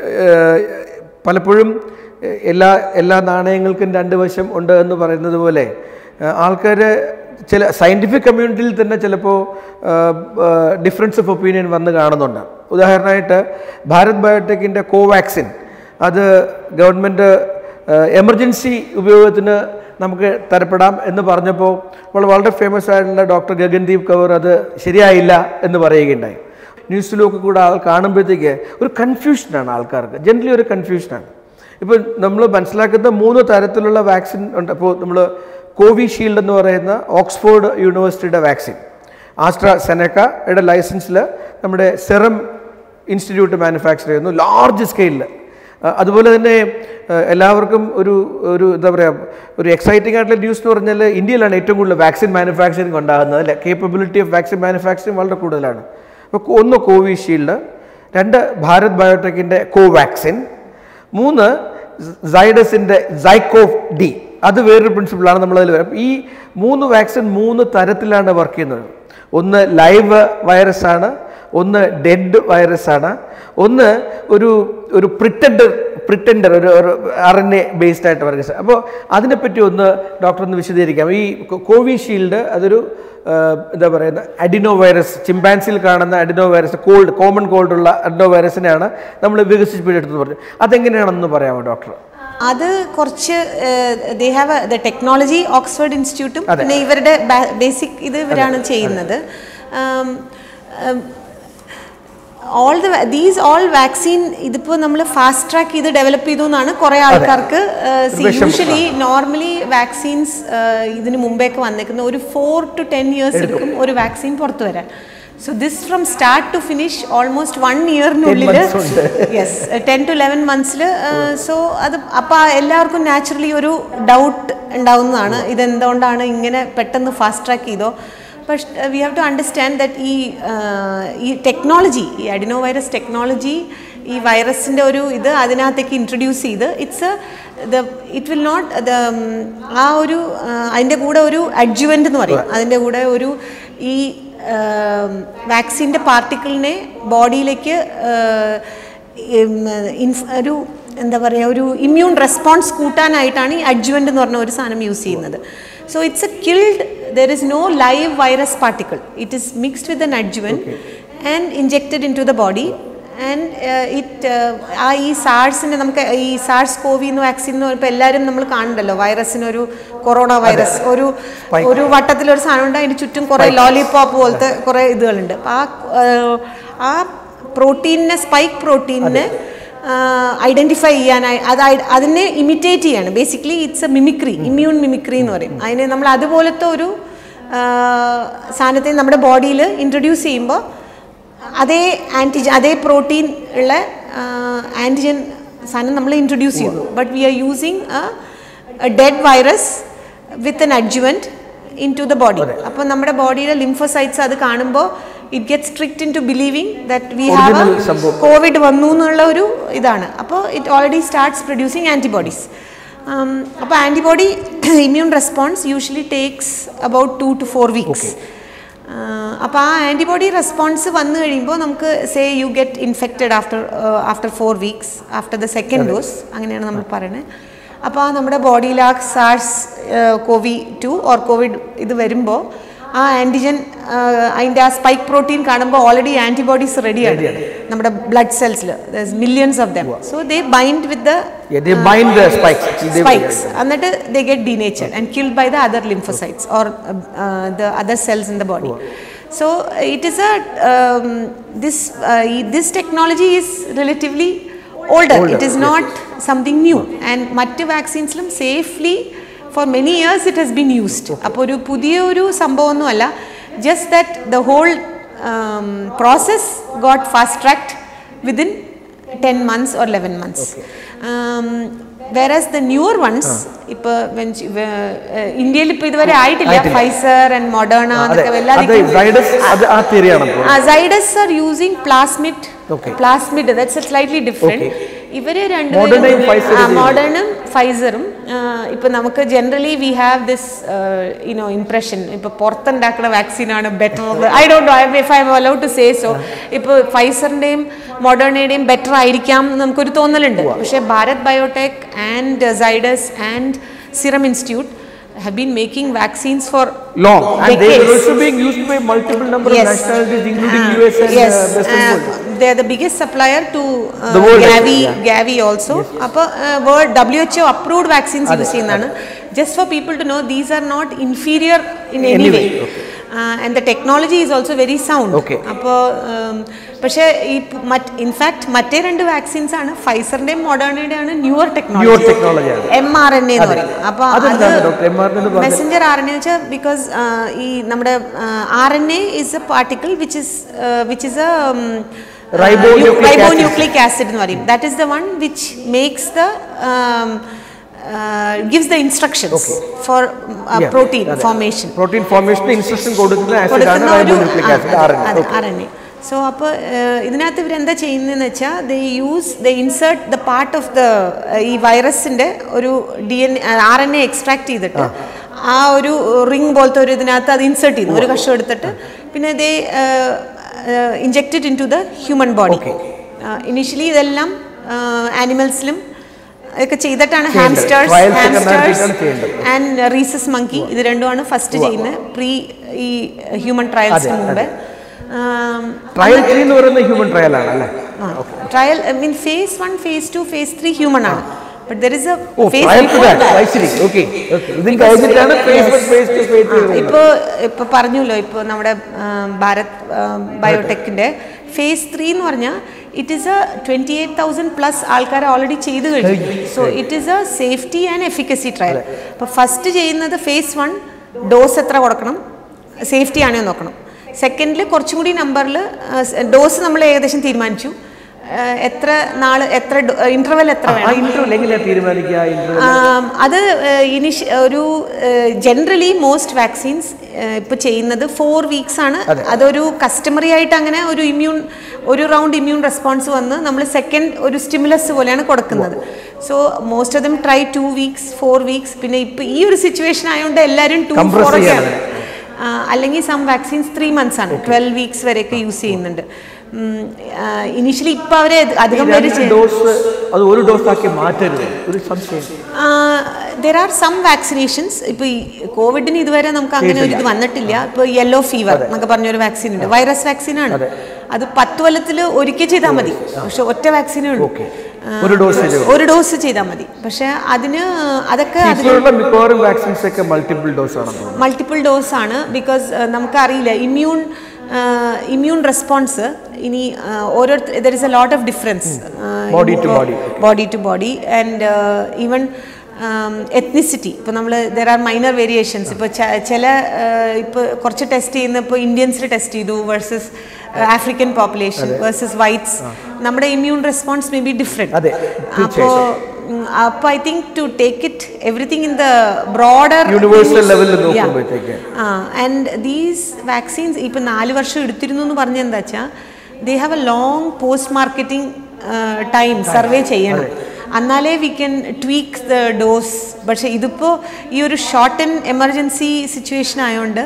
പലപ്പോഴും എല്ലാ നാണയങ്ങൾക്കും രണ്ട് വശം ഉണ്ട് എന്ന് പറയുന്നത് പോലെ ആൾക്കാർ ചില സയൻറ്റിഫിക് കമ്മ്യൂണിറ്റിയിൽ തന്നെ ചിലപ്പോൾ ഡിഫറൻസ് ഓഫ് ഒപ്പീനിയൻ വന്ന് കാണുന്നുണ്ട്. ഉദാഹരണമായിട്ട് ഭാരത് ബയോടെക്കിൻ്റെ കോവാക്സിൻ അത് ഗവൺമെൻറ് എമർജൻസി ഉപയോഗത്തിന് നമുക്ക് തരപ്പെടാം എന്ന് പറഞ്ഞപ്പോൾ വളരെ ഫേമസ് ആയിട്ടുള്ള ഡോക്ടർ ഗഗൻദീപ് കൗർ അത് ശരിയായില്ല എന്ന് പറയുകയുണ്ടായി. ന്യൂസിലൊക്കെ കൂടെ കാണുമ്പോഴത്തേക്ക് ഒരു കൺഫ്യൂഷനാണ് ആൾക്കാർക്ക്, ജനറലി ഒരു കൺഫ്യൂഷനാണ്. ഇപ്പോൾ നമ്മൾ മനസ്സിലാക്കുന്ന 3 തരത്തിലുള്ള വാക്സിൻ ഉണ്ട്. അപ്പോൾ നമ്മൾ കോവിഷീൽഡ് എന്ന് പറയുന്ന ഓക്സ്ഫോർഡ് യൂണിവേഴ്സിറ്റിയുടെ വാക്സിൻ, ആസ്ട്രാസെനക്കയുടെ ലൈസൻസിൽ നമ്മുടെ സെറം ഇൻസ്റ്റിറ്റ്യൂട്ട് മാനുഫാക്ചർ ചെയ്യുന്നു ലാർജ് സ്കെയിലിൽ. അതുപോലെ തന്നെ എല്ലാവർക്കും ഒരു എന്താ പറയുക, ഒരു എക്സൈറ്റിംഗ് ആയിട്ടുള്ള ന്യൂസ് എന്ന് പറഞ്ഞാൽ ഇന്ത്യയിലാണ് ഏറ്റവും കൂടുതൽ വാക്സിൻ മാനുഫാക്ചറിങ് ഉണ്ടാകുന്നത്. അല്ലെ, കേപ്പബിലിറ്റി ഓഫ് വാക്സിൻ മാനുഫാക്ചറിങ് വളരെ കൂടുതലാണ്. അപ്പോൾ 1 കോവിഷീൽഡ്, 2 ഭാരത് ബയോടെക്കിൻ്റെ കോവാക്സിൻ, 3 സൈഡസിൻ്റെ സൈക്കോവ് ഡി, അത് വേറൊരു പ്രിൻസിപ്പിളാണ് നമ്മളതിൽ വരാം. ഈ 3 വാക്സിൻ 3 തരത്തിലാണ് വർക്ക് ചെയ്യുന്നത്. ഒന്ന് ലൈവ് വൈറസാണ്, ഒന്ന് ഡെഡ് വൈറസാണ്, ഒന്ന് ഒരു പ്രിറ്റൻഡർ ഒരു RNA ബേസ്ഡ് ആയിട്ട് വർക്ക്. അപ്പോൾ അതിനെപ്പറ്റി ഒന്ന് ഡോക്ടർ ഒന്ന് വിശദീകരിക്കാം. ഈ കോവിഷീൽഡ് അതൊരു എന്താ പറയുന്ന അഡിനോ വൈറസ്, ചിമ്പാൻസിൽ കാണുന്ന അഡിനോ വൈറസ്, കോമൺ കോൾഡുള്ള അഡിനോ വൈറസിനെയാണ് നമ്മൾ വികസിപ്പിച്ചെടുത്തെന്ന് പറഞ്ഞു. അതെങ്ങനെയാണെന്ന് പറയാമോ ഡോക്ടർ? അത് കുറച്ച് they have the technology, Oxford ഇൻസ്റ്റിറ്റ്യൂട്ടും പിന്നെ ഇവരുടെ ബേസിക് ഇത് ഇവരാണ് ചെയ്യുന്നത്. ദീസ് ഓൾ വാക്സിൻ ഇതിപ്പോൾ നമ്മൾ ഫാസ്റ്റ് ട്രാക്ക് ചെയ്ത് ഡെവലപ്പ് ചെയ്തു എന്നാണ് കുറേ ആൾക്കാർക്ക്. യൂഷ്വലി നോർമലി വാക്സിൻസ് ഇതിന് മുമ്പേക്ക് വന്നേക്കുന്ന ഒരു 4 to 10 years എടുക്കും ഒരു വാക്സിൻ പുറത്തു വരാൻ. So this from start to finish almost 1 yearനുള്ളിൽ, യെസ് 10 to 11 months. സോ അത് അപ്പോൾ എല്ലാവർക്കും നാച്ചുറലി ഒരു ഡൗട്ട് ഉണ്ടാവുന്നതാണ്, ഇതെന്തുകൊണ്ടാണ് ഇങ്ങനെ പെട്ടെന്ന് ഫാസ്റ്റ് ട്രാക്ക് ചെയ്തോ. But we have to understand that ഈ ടെക്നോളജി, ഈ അഡിനോ വൈറസ് ടെക്നോളജി, ഈ വൈറസിൻ്റെ ഒരു ഇത് അതിനകത്തേക്ക് ഇൻട്രൊഡ്യൂസ് ചെയ്ത് ഇറ്റ് വിൽ നോട്ട് ആ ഒരു അതിൻ്റെ കൂടെ ഒരു അഡ്ജുവൻ്റ് എന്ന് പറയും, അതിൻ്റെ കൂടെ ഈ വാക്സിൻ്റെ പാർട്ടിക്കിളിനെ ബോഡിയിലേക്ക് ഒരു എന്താ പറയുക, ഒരു ഇമ്മ്യൂൺ റെസ്പോൺസ് കൂട്ടാനായിട്ടാണ് ഈ അഡ്ജുവൻ്റ് എന്ന് പറഞ്ഞ ഒരു സാധനം യൂസ് ചെയ്യുന്നത്. So it's a killed, there is no live virus particle. It is mixed with an adjuvant and injected into the body. And ഈ സാർസിന് നമുക്ക് ഈ സാർസ് കോവി എന്ന് വാക്സിൻ എന്ന് പറയുമ്പോൾ എല്ലാവരും നമ്മൾ കാണുന്നുണ്ടല്ലോ, വൈറസിനൊരു കൊറോണ വൈറസ് ഒരു വട്ടത്തിലൊരു സാധനം ഉണ്ട്, അതിൻ്റെ ചുറ്റും കുറേ ലോലിപോപ്പ് പോലത്തെ കുറേ ഇതുകളുണ്ട്. അപ്പോൾ ആ പ്രോട്ടീനിനെ, സ്പൈക്ക് പ്രോട്ടീനിനെ ഐഡൻറ്റിഫൈ ചെയ്യാനായി അതിനെ ഇമിറ്റേറ്റ് ചെയ്യാണ്. Basically it's a mimicry, immune mimicry എന്ന് പറയും. അതിനെ നമ്മൾ അതുപോലത്തെ ഒരു സാധനത്തെ നമ്മുടെ ബോഡിയിൽ ഇൻട്രൊഡ്യൂസ് ചെയ്യുമ്പോൾ അതേ പ്രോട്ടീൻ ഉള്ള ആൻറ്റിജൻ സാധനം നമ്മൾ ഇൻട്രൊഡ്യൂസ് ചെയ്യുന്നു. But we are using a dead virus with an adjuvant into the body. അപ്പോൾ നമ്മുടെ ബോഡിയിലെ ലിംഫോസൈറ്റ്സ് അത് കാണുമ്പോൾ it gets tricked into believing that we have a COVID വന്നു എന്നുള്ള ഒരു ഇതാണ്. അപ്പോൾ it already starts producing antibodies. അപ്പോൾ antibody immune response usually takes about 2 to 4 weeks. അപ്പോൾ ആ ആൻറ്റിബോഡി റെസ്പോൺസ് വന്നു കഴിയുമ്പോൾ നമുക്ക് say you get infected after 4 weeks after the second dose, അങ്ങനെയാണ് നമ്മൾ പറയുന്നത്. അപ്പോൾ നമ്മുടെ ബോഡിയിൽ ആ സാർസ് COVID-2 ഓർ കോവിഡ് ഇത് വരുമ്പോൾ ആ ആൻറ്റിജൻ അതിൻ്റെ ആ സ്പൈക്ക് പ്രോട്ടീൻ കാണുമ്പോൾ ഓൾറെഡി ആൻറ്റിബോഡീസ് റെഡിയാണ് നമ്മുടെ ബ്ലഡ് സെൽസിൽ. Millions of them. So they bind with the spikes എന്നിട്ട് they get denatured and killed by the other lymphocytes or the other cells in the body. So it is a this technology is relatively older. It is not something new, and മറ്റ് വാക്സിൻസിലും safely for many years it has been used. അപ്പോൾ ഒരു പുതിയൊരു സംഭവമൊന്നുമല്ല. just that the whole process got fast tracked within 10 months or 11 months. Whereas the newer ones, ഇപ്പോൾ ഇന്ത്യയിൽ ഇപ്പോൾ ഇതുവരെ ആയിട്ടില്ല. Pfizer and Moderna Zydus are using plasmid. That's a slightly different. ഇവര് രണ്ടുപേരും മോഡേണും ഫൈസറും ഇപ്പൊ നമുക്ക് generally we have this impression ഇപ്പൊ പുറത്തുണ്ടാക്കുന്ന വാക്സിനാണ് better. I don't know if I am allowed to say so. ഇപ്പൊ ഫൈസറിന്റെയും മോഡേണയുടെയും ബെറ്റർ ആയിരിക്കാം നമുക്കൊരു തോന്നലുണ്ട്. പക്ഷേ Bharat Biotech and Zydus and Serum Institute have been making vaccines for long, and decades. they are also being used by multiple number of nationalities, including US and Western world. They are the biggest supplier to Gavi also. Appo WHO approved vaccines use cheyyunnanu. Just for people to know, these are not inferior in any way. And the technology is also very sound. അപ്പോൾ പക്ഷേ in fact മറ്റേ രണ്ട് vaccines ആണ് ഫൈസറിന്റെയും മോഡേണയുടെയും ആണ് newer technology mRNA എന്ന് പറയും. അപ്പോൾ അത് മെസ്സഞ്ചർ RNA വെച്ചാൽ ബിക്കോസ് ഈ നമ്മുടെ RNA is a particle which is a ribonucleic acid എന്ന് പറയും. That is the one which makes the gives the instructions for protein formation. Protein formation instruction കൊടുക്കുന്ന acid ആണ് ribonucleic acid RNA. So അപ്പോൾ ഇതിനകത്ത് ഇവരെന്താ ചെയ്യുന്നതെന്ന് വെച്ചാൽ they insert the part of the ഈ വൈറസിന്റെ ഒരു RNA എക്സ്ട്രാക്ട് ചെയ്തിട്ട് ആ ഒരു റിംഗ് പോലത്തെ ഒരു ഇതിനകത്ത് അത് ഇൻസേർട്ട് ചെയ്യുന്നു. ഒരു കഷ്ണം എടുത്തിട്ട് പിന്നെ they inject it into the human body. Initially ഇതെല്ലാം ആനിമൽസിലും ഒക്കെ ചെയ്തിട്ടാണ് ഹാംസ്റ്റേഴ്സ് ആൻഡ് റീസസ് മങ്കി ഇത് രണ്ടുമാണ് ഫസ്റ്റ് ചെയ്യുന്നത് പ്രീ ഈ ഹ്യൂമൻ ട്രയൽസിന് മുമ്പ്. ട്രയൽ 3 എന്ന് പറയുന്നത് ഹ്യൂമൻ ട്രയൽ ആണ് അല്ലേ? Trial mean phase 1 phase 2 phase 3 human ആണ്. But there is a phase before that. Okay. ഇതിൻ കഴിഞ്ഞിട്ടാണ് phase 1 phase 2 phase 3. ഇപ്പൊ പറഞ്ഞല്ലോ ഇപ്പൊ നമ്മുടെ ഭാരത് ബയോടെക്കിന്റെ phase 3 എന്ന് പറഞ്ഞാൽ it is a 28,000 plus ആൾക്കാർ ഓൾറെഡി ചെയ്തു കഴിഞ്ഞു. So it is a safety and efficacy trial. അപ്പോൾ ഫസ്റ്റ് ചെയ്യുന്നത് phase 1 ഡോസ് എത്ര കൊടുക്കണം, സേഫ്റ്റി ആണോ നോക്കണം. സെക്കൻഡിൽ കുറച്ചും കൂടി നമ്പറിൽ ഡോസ് നമ്മൾ ഏകദേശം തീരുമാനിച്ചു. എത്ര നാൾ എത്ര ഇന്റർവെൽ എത്ര വേണം അത് ഒരു ജനറലി മോസ്റ്റ് വാക്സിൻസ് ഇപ്പോൾ ചെയ്യുന്നത് 4 weeks ആണ്. അതൊരു കസ്റ്റമറി ആയിട്ട് അങ്ങനെ ഒരു റൗണ്ട് ഇമ്മ്യൂൺ റെസ്പോൺസ് വന്ന് നമ്മൾ സെക്കൻഡ് ഒരു സ്റ്റിമുലസ് പോലെയാണ് കൊടുക്കുന്നത്. So most of them try 2 weeks 4 weeks. പിന്നെ ഇപ്പോൾ ഈ ഒരു സിറ്റുവേഷൻ ആയതുകൊണ്ട് എല്ലാവരും 2-4 ഒക്കെയാണ്. അല്ലെങ്കിൽ സം വാക്സിൻസ് 3 months ആണ്, 12 weeks വരെയൊക്കെ യൂസ് ചെയ്യുന്നുണ്ട്. ഇനീഷ്യലി ഇപ്പൊ അവരെ അധികം പേര് there are some vaccinations. ഇപ്പൊ ഈ കോവിഡിന് ഇതുവരെ നമുക്ക് അങ്ങനെ ഒരു ഇത് വന്നിട്ടില്ല. ഇപ്പൊ യെല്ലോ ഫീവർ എന്നൊക്കെ പറഞ്ഞൊരു വാക്സിൻ ഉണ്ട്, വൈറസ് വാക്സിൻ ആണ്. അത് 10 കൊല്ലത്തിൽ ഒരിക്കൽ ചെയ്താൽ മതി. പക്ഷെ ഒറ്റ വാക്സിനേ ഉള്ളൂ, ഒരു ഡോസ് ചെയ്താൽ മതി. പക്ഷെ അതിന് അതൊക്കെ മൾട്ടിപ്പിൾ ഡോസ് ആണ്. ബിക്കോസ് നമുക്കറിയില്ല ഇമ്മ്യൂൺ റെസ്പോൺസ് ഇനി ഓരോരുത്തർ there is a lot of difference body to body and even ethnicity. ഇപ്പോൾ നമ്മൾ there are minor variations. ഇപ്പോൾ ചില ഇപ്പോൾ കുറച്ച് ടെസ്റ്റ് ചെയ്യുന്ന ഇപ്പോൾ ഇന്ത്യൻസിൽ ടെസ്റ്റ് ചെയ്തു versus African population versus whites. നമ്മുടെ immune response may be different. അപ്പോൾ I think to take it everything in the broader universal level. And these vaccines, even 4 വർഷം എടുത്തിരുന്നു എന്ന് പറഞ്ഞ എന്താ വെച്ചാൽ they have a long post marketing time survey ചെയ്യണം. എന്നാലേ we can tweak the dose. പക്ഷേ ഇതിപ്പോൾ ഈ ഒരു ഷോർട്ട് ആൻഡ് എമർജൻസി സിറ്റുവേഷൻ ആയതുകൊണ്ട്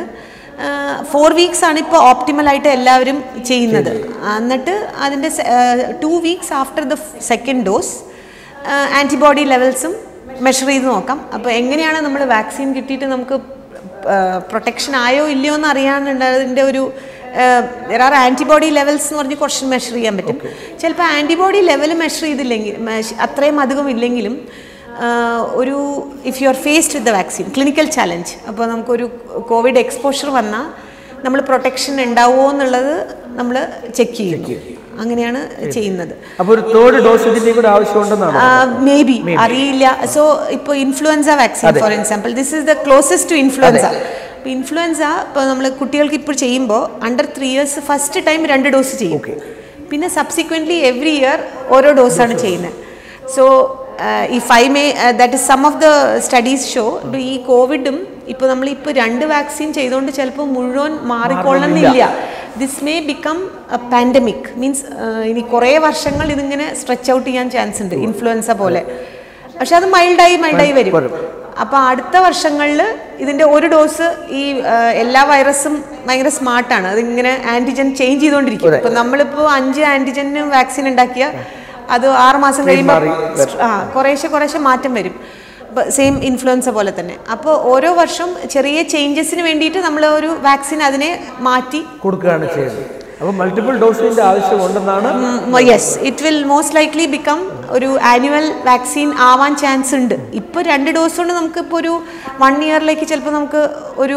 4 weeks ആണ് ഇപ്പോൾ ഓപ്റ്റിമലായിട്ട് എല്ലാവരും ചെയ്യുന്നത്. എന്നിട്ട് അതിൻ്റെ 2 weeks after the second dose antibody ലെവൽസും മെഷർ ചെയ്ത് നോക്കാം. അപ്പോൾ എങ്ങനെയാണ് നമ്മൾ വാക്സിൻ കിട്ടിയിട്ട് നമുക്ക് പ്രൊട്ടക്ഷൻ ആയോ ഇല്ലയോ എന്ന് അറിയാനുള്ളതിൻ്റെ ഒരു there are antibody levels എന്ന് പറഞ്ഞ് കുറച്ച് മെഷർ ചെയ്യാൻ പറ്റും. ചിലപ്പോൾ ആൻറ്റിബോഡി ലെവൽ മെഷർ ചെയ്തില്ലെങ്കിൽ അത്രയും അധികം ഇല്ലെങ്കിലും ഒരു if you are faced with the vaccine clinical challenge, അപ്പോൾ നമുക്കൊരു കോവിഡ് എക്സ്പോഷർ വന്നാൽ നമ്മൾ പ്രൊട്ടക്ഷൻ ഉണ്ടാവുമോ എന്നുള്ളത് നമ്മൾ ചെക്ക് ചെയ്യും. അങ്ങനെയാണ് ചെയ്യുന്നത്. അപ്പോൾ ഒരു തേർഡ് ഡോസ് ഇതിന്റെ കൂടെ ആവശ്യമുണ്ടെന്നാണ് മേ ബി, അറിയില്ല. സോ ഇപ്പോൾ influenza vaccine for example, this is the closest to influenza. ഇപ്പോൾ ഇൻഫ്ലുവൻസ ഇപ്പോൾ നമ്മൾ കുട്ടികൾക്ക് ഇപ്പോൾ ചെയ്യുമ്പോൾ under 3 years first time 2 dose ചെയ്യും. പിന്നെ സബ്സിക്വൻ്റ്ലി എവറി ഇയർ ഓരോ ഡോസാണ് ചെയ്യുന്നത്. So if I may, that is some of the studies show, ഈ കോവിഡും ഇപ്പോൾ നമ്മളിപ്പോൾ 2 വാക്സിൻ ചെയ്തുകൊണ്ട് ചിലപ്പോൾ മുഴുവൻ മാറിക്കൊള്ളണമെന്നില്ല. This may become a pandemic, means ഇനി കുറേ വർഷങ്ങൾ ഇതിങ്ങനെ സ്ട്രെച്ച് ഔട്ട് ചെയ്യാൻ ചാൻസ് ഉണ്ട് ഇൻഫ്ലുവൻസ പോലെ. പക്ഷെ അത് മൈൽഡായി വരും. അപ്പോൾ അടുത്ത വർഷങ്ങളിൽ ഇതിൻ്റെ ഒരു ഡോസ് ഈ എല്ലാ വൈറസും ഭയങ്കര സ്മാർട്ടാണ്, അതിങ്ങനെ ആൻറ്റിജൻ ചേഞ്ച് ചെയ്തുകൊണ്ടിരിക്കും. ഇപ്പോൾ നമ്മളിപ്പോൾ 5 ആൻറ്റിജന് വാക്സിൻ ഉണ്ടാക്കിയാൽ അത് 6 മാസം കഴിയുമ്പോൾ കുറേശ്ശെ മാറ്റം വരും. സെയിം ഇൻഫ്ലുവൻസ പോലെ തന്നെ. അപ്പോൾ ഓരോ വർഷം ചെറിയ ചേഞ്ചസിന് വേണ്ടിയിട്ട് നമ്മൾ ഒരു വാക്സിൻ അതിനെ മാറ്റി കൊടുക്കുകയാണ് ചെയ്യുന്നത്. അപ്പോൾ മൾട്ടിപ്പിൾ ഡോസിൻ്റെ ആവശ്യമുണ്ടെന്നാണ്. Yes, it will most likely become ഒരു ആനുവൽ വാക്സിൻ ആവാൻ ചാൻസ് ഉണ്ട്. ഇപ്പോൾ 2 ഡോസ് കൊണ്ട് നമുക്കിപ്പോൾ ഒരു 1 yearലേക്ക് ചിലപ്പോൾ നമുക്ക് ഒരു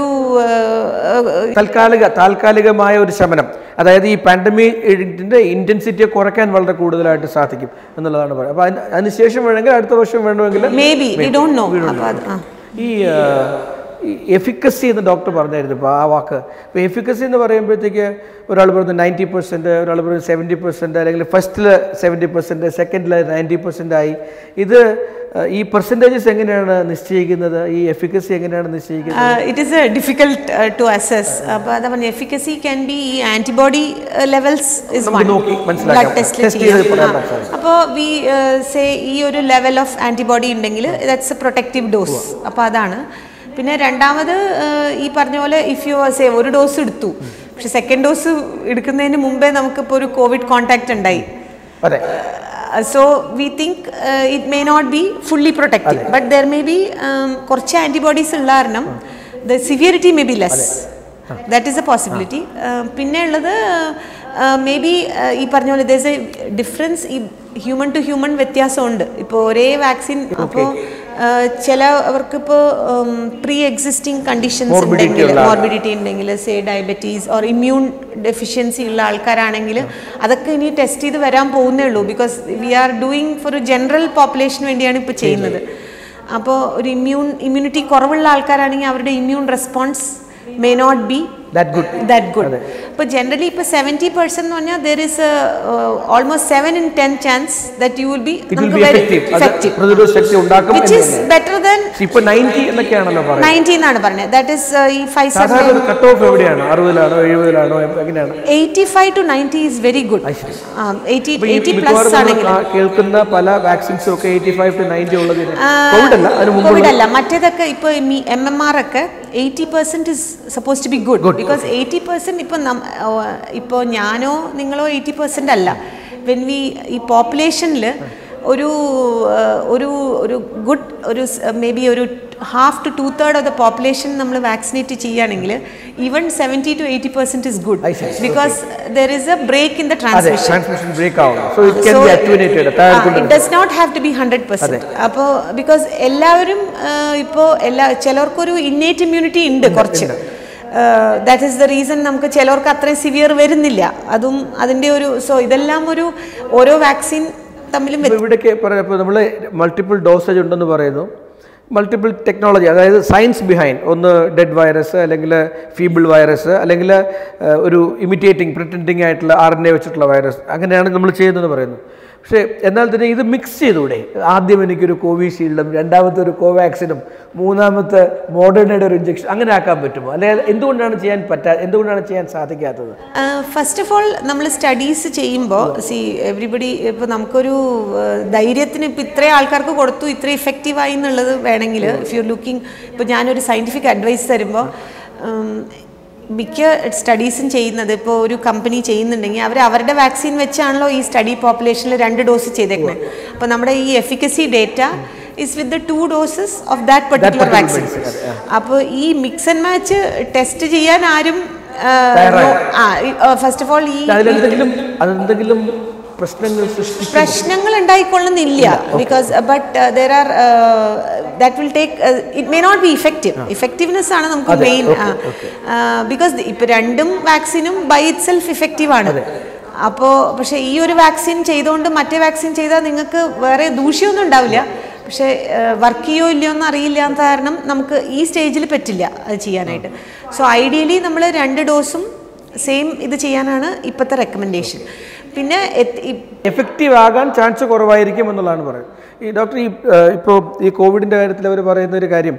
താൽക്കാലികമായ ഒരു ശമനം, അതായത് ഈ പാൻഡമിക്കിൻ്റെ ഇൻറ്റൻസിറ്റിയെ കുറയ്ക്കാൻ വളരെ കൂടുതലായിട്ട് സാധിക്കും എന്നുള്ളതാണ് പറയുന്നത്. അപ്പോൾ അതിനുശേഷം വേണമെങ്കിൽ അടുത്ത വർഷം വേണമെങ്കിൽ may be, we don't know. ഈ എഫിക്കസി എന്ന് ഡോക്ടർ പറഞ്ഞായിരുന്നു. ഇപ്പോൾ ആ വാക്ക്, ഇപ്പോൾ എഫിക്കസി എന്ന് പറയുമ്പോഴത്തേക്ക് ഒരാൾ പറയുന്നത് 90%, ഒരാൾ പറയുന്നത് 70%, അല്ലെങ്കിൽ ഫസ്റ്റിൽ 70%, സെക്കൻഡിൽ 90% ആയി. ഇത് ഈ പെർസെൻറ്റേജസ് എങ്ങനെയാണ് നിശ്ചയിക്കുന്നത്? ഈ എഫിക്കസി എങ്ങനെയാണ് നിശ്ചയിക്കുന്നത്? It is difficult to assess. അപ്പോൾ അതാ പറഞ്ഞ എഫിക്കസി ക്യാൻ ബി ഈ antibody levels is one, blood test ചെയ്യാം. അപ്പോൾ വി സേ ഈ ഒരു ലെവൽ ഓഫ് ആൻറ്റിബോഡി ഉണ്ടെങ്കിൽ ദാറ്റ്സ് എ പ്രൊട്ടക്റ്റീവ് ഡോസ്. അപ്പോൾ അതാണ്. പിന്നെ രണ്ടാമത് ഈ പറഞ്ഞ പോലെ ഇഫ് യു സേ ഒരു ഡോസ് എടുത്തു, പക്ഷെ സെക്കൻഡ് ഡോസ് എടുക്കുന്നതിന് മുമ്പേ നമുക്കിപ്പോൾ ഒരു കോവിഡ് കോൺടാക്റ്റ് ഉണ്ടായി. So we think it may not be fully protective, but there may be കുറച്ച് ആൻറ്റിബോഡീസ് ഉള്ള കാരണം the severity may be less. That is a possibility. പിന്നെ ഉള്ളത് മേ ബി ഈ പറഞ്ഞ പോലെ there is a difference, ഈ ഹ്യൂമൻ ടു ഹ്യൂമൻ വ്യത്യാസമുണ്ട്. ഇപ്പോൾ ഒരേ വാക്സിൻ, അപ്പോൾ ചിലവർക്കിപ്പോൾ പ്രീ എക്സിസ്റ്റിംഗ് കണ്ടീഷൻസ് ഉണ്ടെങ്കിൽ, മോർബിഡിറ്റി ഉണ്ടെങ്കിൽ, say diabetes or immune deficiency ഉള്ള ആൾക്കാരാണെങ്കിൽ അതൊക്കെ ഇനി ടെസ്റ്റ് ചെയ്ത് വരാൻ പോകുന്നേ ഉള്ളൂ. Because we are doing for ഒരു ജനറൽ പോപ്പുലേഷന് വേണ്ടിയാണ് ഇപ്പോൾ ചെയ്യുന്നത്. അപ്പോൾ ഒരു ഇമ്മ്യൂണിറ്റി കുറവുള്ള ആൾക്കാരാണെങ്കിൽ അവരുടെ immune response may not be that good. But generally if 70% എന്ന് പറഞ്ഞാൽ there is a almost 7 in 10 chance that you will be effective. പ്രതിരോധ ശക്തി ഉണ്ടാക്കും, which is better than ഇപ്പോ 90 എന്നൊക്കെയാണല്ലോ പറയുന്നത്. 90 എന്നാണ് പറയുന്നത്. that is ഈ Pfizer കട്ട് ഓഫ് എവിടെയാണ്? 60 70 എങ്ങനെയാണ്? 85 to 90 is very good. 80 plus ആണെങ്കിൽ കേൾക്കുന്ന പല വാക്സിൻസും ഒക്കെ 85 to 90 ഉള്ളത് കോവിഡ് അല്ല, മറ്റേതൊക്കെ ഇപ്പോൾ MMR ഒക്കെ 80% is supposed to be good because 80% ഇപ്പോൾ ഞാനോ നിങ്ങളോ 80% അല്ല. വെൻ വി ഈ പോപ്പുലേഷനിൽ ഒരു ഗുഡ് ഒരു മേ ബി ഒരു 1/2 to 2/3 ഓഫ് ദ പോപ്പുലേഷൻ നമ്മൾ വാക്സിനേറ്റ് ചെയ്യുകയാണെങ്കിൽ even 70 to 80% is good because there is a break in the transmission break out, so it can be attenuated. It does not have to be 100%. അപ്പോൾ because എല്ലാവരും ഇപ്പോൾ ചിലർക്കൊരു innate immunity ഉണ്ട് കുറച്ച്. That is the reason നമുക്ക് ചിലർക്ക് അത്രയും severe വരുന്നില്ല. അതും അതിൻ്റെ ഒരു ഇതെല്ലാം ഓരോ വാക്സിൻ തമ്മിലും ഇവിടേക്ക് പറയുമ്പോൾ നമ്മൾ മൾട്ടിപ്പിൾ ഡോസേജ് ഉണ്ടെന്ന് പറയുന്നു. മൾട്ടിപ്പിൾ ടെക്നോളജി, അതായത് സയൻസ് ബിഹൈൻഡ്, ഒന്ന് ഡെഡ് വൈറസ് അല്ലെങ്കിൽ ഫീബിൾ വൈറസ് അല്ലെങ്കിൽ ഒരു ഇമിറ്റേറ്റിംഗ് പ്രിറ്റൻഡിങ് ആയിട്ടുള്ള RNA വെച്ചിട്ടുള്ള വൈറസ്, അങ്ങനെയാണ് നമ്മൾ ചെയ്യുന്നതെന്ന് പറയുന്നു. പക്ഷേ എന്നാൽ തന്നെ ഇത് മിക്സ് ചെയ്തുകൂടെ? ആദ്യം എനിക്കൊരു കോവിഷീൽഡും രണ്ടാമത്തെ ഒരു കോവാക്സിനും മൂന്നാമത്തെ മോഡേണയുടെ ഒരു ഇഞ്ചക്ഷൻ അങ്ങനെ ആക്കാൻ പറ്റുമോ? അല്ലെങ്കിൽ എന്തുകൊണ്ടാണ് ചെയ്യാൻ സാധിക്കാത്തത്? ഫസ്റ്റ് ഓഫ് ഓൾ നമ്മൾ സ്റ്റഡീസ് ചെയ്യുമ്പോൾ എവറിബഡി ഇപ്പോൾ നമുക്കൊരു ധൈര്യത്തിന് ഇപ്പോൾ ഇത്രയും ആൾക്കാർക്ക് കൊടുത്തു ഇത്ര ഇഫക്റ്റീവായി എന്നുള്ളത് വേണമെങ്കിൽ ഇഫ് യു ലുക്കിംഗ് ഇപ്പോൾ ഞാനൊരു സയൻറ്റിഫിക് അഡ്വൈസ് തരുമ്പോൾ മിക്ക സ്റ്റഡീസും ചെയ്യുന്നത് ഇപ്പോൾ ഒരു കമ്പനി ചെയ്യുന്നുണ്ടെങ്കിൽ അവരുടെ വാക്സിൻ വെച്ചാണല്ലോ ഈ സ്റ്റഡി പോപ്പുലേഷനിൽ 2 ഡോസ് ചെയ്തേക്കുന്നത്. അപ്പോൾ നമ്മുടെ ഈ efficacy data is with the 2 doses of that particular vaccine. അപ്പോൾ ഈ മിക്സ് ആൻഡ് മാച്ച് ടെസ്റ്റ് ചെയ്യാൻ ആരും ഫസ്റ്റ് ഓഫ് ഓൾ ഈ പ്രശ്നങ്ങൾ ഉണ്ടായിക്കൊള്ളുന്നില്ല. Because but there are that will take it may not be effectiveness ആണ് നമുക്ക് മെയിൻ. ബിക്കോസ് ഇപ്പം രണ്ടും വാക്സിനും ബൈ ഇറ്റ് സെൽഫ് ഇഫക്റ്റീവ് ആണ്. അപ്പോൾ പക്ഷേ ഈ ഒരു വാക്സിൻ ചെയ്തുകൊണ്ട് മറ്റേ വാക്സിൻ ചെയ്താൽ നിങ്ങൾക്ക് വേറെ ദൂഷ്യമൊന്നും ഉണ്ടാവില്ല. പക്ഷേ വർക്ക് ചെയ്യോ ഇല്ലയോ എന്ന് അറിയില്ല എന്ന കാരണം നമുക്ക് ഈ സ്റ്റേജിൽ പറ്റില്ല അത് ചെയ്യാനായിട്ട്. സോ ഐഡിയലി നമ്മൾ 2 ഡോസും സെയിം ഇത് ചെയ്യാനാണ് ഇപ്പോഴത്തെ റെക്കമെൻഡേഷൻ. പിന്നെ എഫക്റ്റീവ് ആകാൻ ചാൻസ് കുറവായിരിക്കും എന്നുള്ളതാണ് പറയുന്നത്. ഈ ഡോക്ടർ ഇപ്പോൾ ഈ കോവിഡിൻ്റെ കാര്യത്തിൽ അവർ പറയുന്ന ഒരു കാര്യം,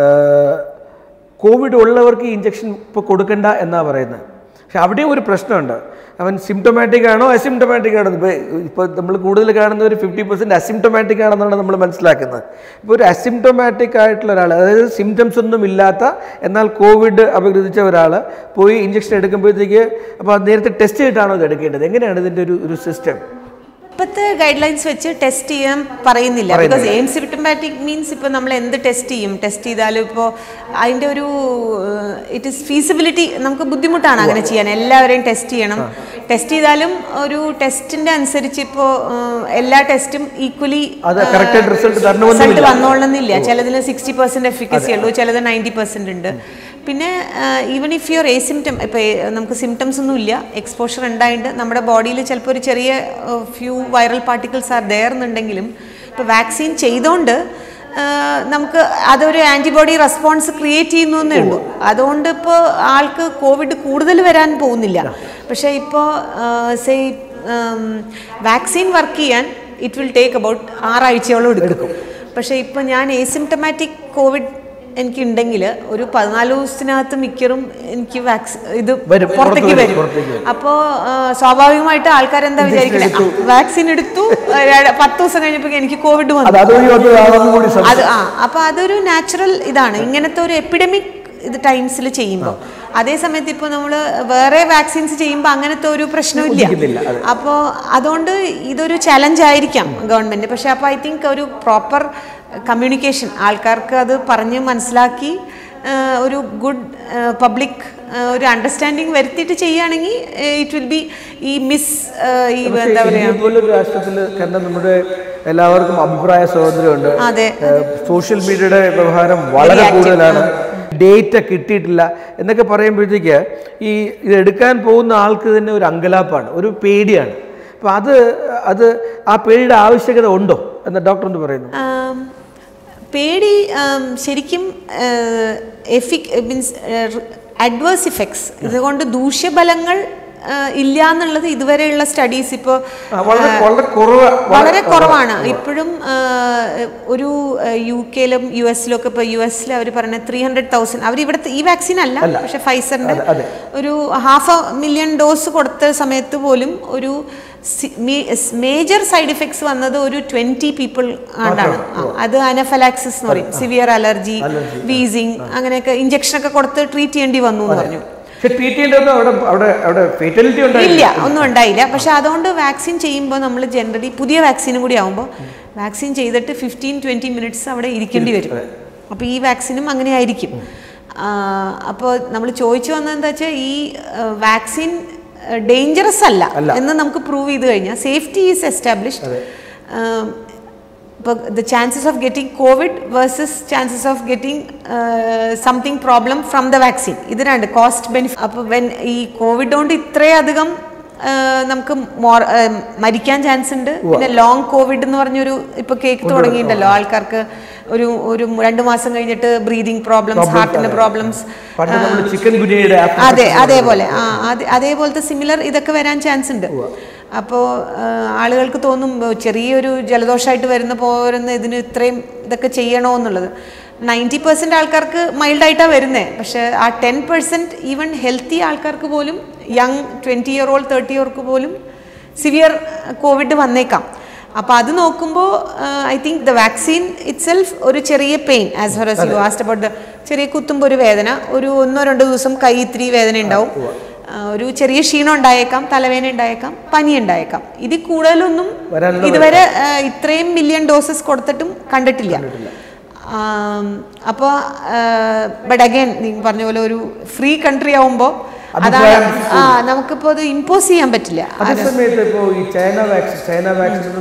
കോവിഡ് ഉള്ളവർക്ക് ഈ ഇഞ്ചക്ഷൻ ഇപ്പോൾ കൊടുക്കണ്ട എന്നാണ് പറയുന്നത്. പക്ഷെ അവിടെയും ഒരു പ്രശ്നമുണ്ട്. അവൻ സിംറ്റമാറ്റിക് ആണോ അസിംറ്റമാറ്റിക് ആണോ? ഇപ്പോൾ നമ്മൾ കൂടുതൽ കാണുന്ന ഒരു 50% അസിംറ്റമാറ്റിക് ആണെന്നാണ് നമ്മൾ മനസ്സിലാക്കുന്നത്. ഇപ്പോൾ ഒരു അസിംറ്റമാറ്റിക് ആയിട്ടുള്ള ഒരാൾ, അതായത് സിംറ്റംസ് ഒന്നും ഇല്ലാത്ത എന്നാൽ കോവിഡ് അപഗ്രഥിച്ച ഒരാൾ പോയി ഇഞ്ചക്ഷൻ എടുക്കുമ്പോഴത്തേക്ക് അപ്പോൾ നേരത്തെ ടെസ്റ്റ് ചെയ്തിട്ടാണോ ഇത് എടുക്കേണ്ടത്? എങ്ങനെയാണ് ഇതിൻ്റെ ഒരു സിസ്റ്റം? ഇപ്പോഴത്തെ ഗൈഡ് ലൈൻസ് വെച്ച് ടെസ്റ്റ് ചെയ്യാൻ പറയുന്നില്ല. ബിക്കോസ് എസിംപ്റ്റമാറ്റിക് മീൻസ് ഇപ്പോൾ നമ്മൾ എന്ത് ടെസ്റ്റ് ചെയ്താലും ഇപ്പോൾ അതിൻ്റെ ഒരു ഇറ്റ് ഈസ് ഫീസിബിലിറ്റി നമുക്ക് ബുദ്ധിമുട്ടാണ് അങ്ങനെ ചെയ്യാൻ. എല്ലാവരെയും ടെസ്റ്റ് ചെയ്യണം. ടെസ്റ്റ് ചെയ്താലും ഒരു ടെസ്റ്റിൻ്റെ അനുസരിച്ച് ഇപ്പോൾ എല്ലാ ടെസ്റ്റും ഈക്വലി റിസൾട്ട് വന്നോളണമെന്നില്ല. ചിലതിന് 60% എഫിക്കസി ഉള്ളൂ, ചിലത് 90% ഉണ്ട്. പിന്നെ ഈവൻ ഇഫ് യുവർ ഇപ്പോൾ നമുക്ക് സിംറ്റംസ് ഒന്നും ഇല്ല, എക്സ്പോഷർ ഉണ്ടായിട്ട് നമ്മുടെ ബോഡിയിൽ ചിലപ്പോൾ ഒരു ചെറിയ few viral particles are there എന്നുണ്ടെങ്കിലും ഇപ്പോൾ വാക്സിൻ ചെയ്തുകൊണ്ട് നമുക്ക് അതൊരു ആൻറ്റിബോഡി റെസ്പോൺസ് ക്രിയേറ്റ് ചെയ്യുന്നു എന്നേ ഉള്ളൂ. അതുകൊണ്ട് ഇപ്പോൾ ആൾക്ക് കോവിഡ് കൂടുതൽ വരാൻ പോകുന്നില്ല. പക്ഷേ ഇപ്പോൾ വാക്സിൻ വർക്ക് ചെയ്യാൻ ഇറ്റ് വിൽ ടേക്ക് അബൌട്ട് 6 ആഴ്ചയോളം എടുക്കും. പക്ഷേ ഇപ്പോൾ ഞാൻ ഏസിംപ്റ്റമാറ്റിക് കോവിഡ് എനിക്കുണ്ടെങ്കിൽ ഒരു 14 ദിവസത്തിനകത്ത് മിക്കറും എനിക്ക് ഇത് പുറത്തേക്ക് വരും. അപ്പോൾ സ്വാഭാവികമായിട്ട് ആൾക്കാരെന്താ വിചാരിക്കുന്നത്, വാക്സിൻ എടുത്തു 10 ദിവസം കഴിഞ്ഞപ്പോൾ എനിക്ക് കോവിഡ് വന്നു. അത് അപ്പോൾ അതൊരു നാച്ചുറൽ ഇതാണ് ഇങ്ങനത്തെ ഒരു എപ്പിഡമിക് ഇത് ടൈംസിൽ ചെയ്യുമ്പോൾ. അതേ സമയത്ത് ഇപ്പോൾ നമ്മൾ വേറെ വാക്സിൻസ് ചെയ്യുമ്പോൾ അങ്ങനത്തെ ഒരു പ്രശ്നമില്ല. അപ്പോൾ അതുകൊണ്ട് ഇതൊരു ചലഞ്ച് ആയിരിക്കാം ഗവൺമെൻറ്. പക്ഷേ അപ്പോൾ ഐ തിങ്ക് ഒരു പ്രോപ്പർ കമ്മ്യൂണിക്കേഷൻ ആൾക്കാർക്ക് അത് പറഞ്ഞ് മനസ്സിലാക്കി ഒരു ഗുഡ് പബ്ലിക് ഒരു അണ്ടർസ്റ്റാൻഡിങ് വരുത്തിയിട്ട് ചെയ്യുകയാണെങ്കിൽ ഇറ്റ് വിൽ ബി ഈ എന്താ പറയുക രാഷ്ട്രത്തിൽ കാരണം നമ്മുടെ എല്ലാവർക്കും അഭിപ്രായ സ്വാതന്ത്ര്യമുണ്ട്. അതെ, സോഷ്യൽ മീഡിയയുടെ വ്യവഹാരം വളരെ കൂടുതലാണ്. ഡേറ്റ കിട്ടിയിട്ടില്ല എന്നൊക്കെ പറയുമ്പോഴത്തേക്ക് ഇത് എടുക്കാൻ പോകുന്ന ആൾക്ക് തന്നെ ഒരു അങ്കലാപ്പാണ്, ഒരു പേടിയാണ്. അപ്പോൾ അത് ആ പേടിയുടെ ആവശ്യകത ഉണ്ടോ എന്ന് ഡോക്ടർ എന്ത് പറയുന്നു? പേടി ശരിക്കും മീൻസ് അഡ്വേഴ്സ് ഇഫക്ട്സ്, ഇതുകൊണ്ട് ദൂഷ്യഫലങ്ങൾ ഇല്ല എന്നുള്ളത് ഇതുവരെയുള്ള സ്റ്റഡീസ് ഇപ്പോൾ വളരെ കുറവാണ്. ഇപ്പോഴും ഒരു UK യിലും US ഒക്കെ ഇപ്പോൾ US അവർ പറഞ്ഞ 300,000 അവർ ഇവിടുത്തെ ഈ വാക്സിൻ അല്ല, പക്ഷെ ഫൈസറിൻ്റെ ഒരു 500,000 ഡോസ് കൊടുത്ത സമയത്ത് പോലും ഒരു മേജർ സൈഡ് ഇഫക്ട്സ് വന്നത് ഒരു 20 പീപ്പിൾ ആണ്ടാണ്. അത് അനഫലാക്സിസ് എന്ന് പറയും, സിവിയർ അലർജി, വീസിങ്, അങ്ങനെയൊക്കെ ഇഞ്ചക്ഷനൊക്കെ കൊടുത്ത് ട്രീറ്റ് ചെയ്യേണ്ടി വന്നു എന്ന് പറഞ്ഞു. ഇല്ല, ഒന്നും ഉണ്ടായില്ല. പക്ഷെ അതുകൊണ്ട് വാക്സിൻ ചെയ്യുമ്പോൾ നമ്മൾ ജനറലി പുതിയ വാക്സിനും കൂടി ആകുമ്പോൾ വാക്സിൻ ചെയ്തിട്ട് 15-20 മിനിറ്റ്സ് അവിടെ ഇരിക്കേണ്ടി വരും. അപ്പോൾ ഈ വാക്സിനും അങ്ങനെ ആയിരിക്കും. അപ്പോൾ നമ്മൾ ചോദിച്ചു വന്നതെന്താ വെച്ചാൽ ഈ വാക്സിൻ ഡേഞ്ചറസ് അല്ല എന്ന് നമുക്ക് പ്രൂവ് ചെയ്ത് കഴിഞ്ഞാൽ സേഫ്റ്റി ഈസ് എസ്റ്റാബ്ലിഷ്ഡ്. ഇപ്പോൾ the chances of getting covid versus chances of getting something problem from the vaccine, ഇത് രണ്ട് കോസ്റ്റ് ബെനിഫിറ്റ്. അപ്പോൾ ഈ കോവിഡ് കൊണ്ട് ഇത്രയധികം നമുക്ക് മരിക്കാൻ ചാൻസ് ഉണ്ട്. പിന്നെ ലോങ് കോവിഡ് എന്ന് പറഞ്ഞൊരു ഇപ്പോൾ കേക്ക് തുടങ്ങിയിട്ടുണ്ടല്ലോ ആൾക്കാർക്ക്, ഒരു 2 മാസം കഴിഞ്ഞിട്ട് ബ്രീതിങ് പ്രോബ്ലംസ്, ഹാർട്ടിന് പ്രോബ്ലംസ്, അതേപോലത്തെ സിമിലർ ഇതൊക്കെ വരാൻ ചാൻസ് ഉണ്ട്. അപ്പോൾ ആളുകൾക്ക് തോന്നും ചെറിയൊരു ജലദോഷമായിട്ട് പോരുന്ന ഇതിന് ഇത്രയും ഇതൊക്കെ ചെയ്യണോ എന്നുള്ളത്. 90% ആൾക്കാർക്ക് മൈൽഡായിട്ടാണ് വരുന്നത്. പക്ഷേ ആ 10% ഈവൻ ഹെൽത്തി ആൾക്കാർക്ക് പോലും, യങ് 20-year-old 30-year-old പോലും സിവിയർ കോവിഡ് വന്നേക്കാം. അപ്പോൾ അത് നോക്കുമ്പോൾ I think the vaccine itself ഒരു ചെറിയ pain, as far as you asked about the ചെറിയ കുത്തുമ്പോൾ ഒരു വേദന, ഒരു 1-2 ദിവസം കൈ ഇത്തിരി വേദന ഉണ്ടാവും, ഒരു ചെറിയ ക്ഷീണം ഉണ്ടായേക്കാം, തലവേദന ഉണ്ടായേക്കാം, പനി ഉണ്ടായേക്കാം. ഇതിൽ കൂടുതലൊന്നും ഇതുവരെ ഇത്രയും മില്യൺ ഡോസസ് കൊടുത്തിട്ടും കണ്ടിട്ടില്ല. അപ്പോൾ ബട്ട് അഗൈൻ നിങ്ങൾ പറഞ്ഞ പോലെ ഒരു ഫ്രീ കൺട്രി ആവുമ്പോൾ അതാണ് നമുക്കിപ്പോൾ അത് ഇമ്പോസ് ചെയ്യാൻ പറ്റില്ല. അതേസമയത്ത് ഇപ്പോൾ ഈ ചൈന വാക്സിനും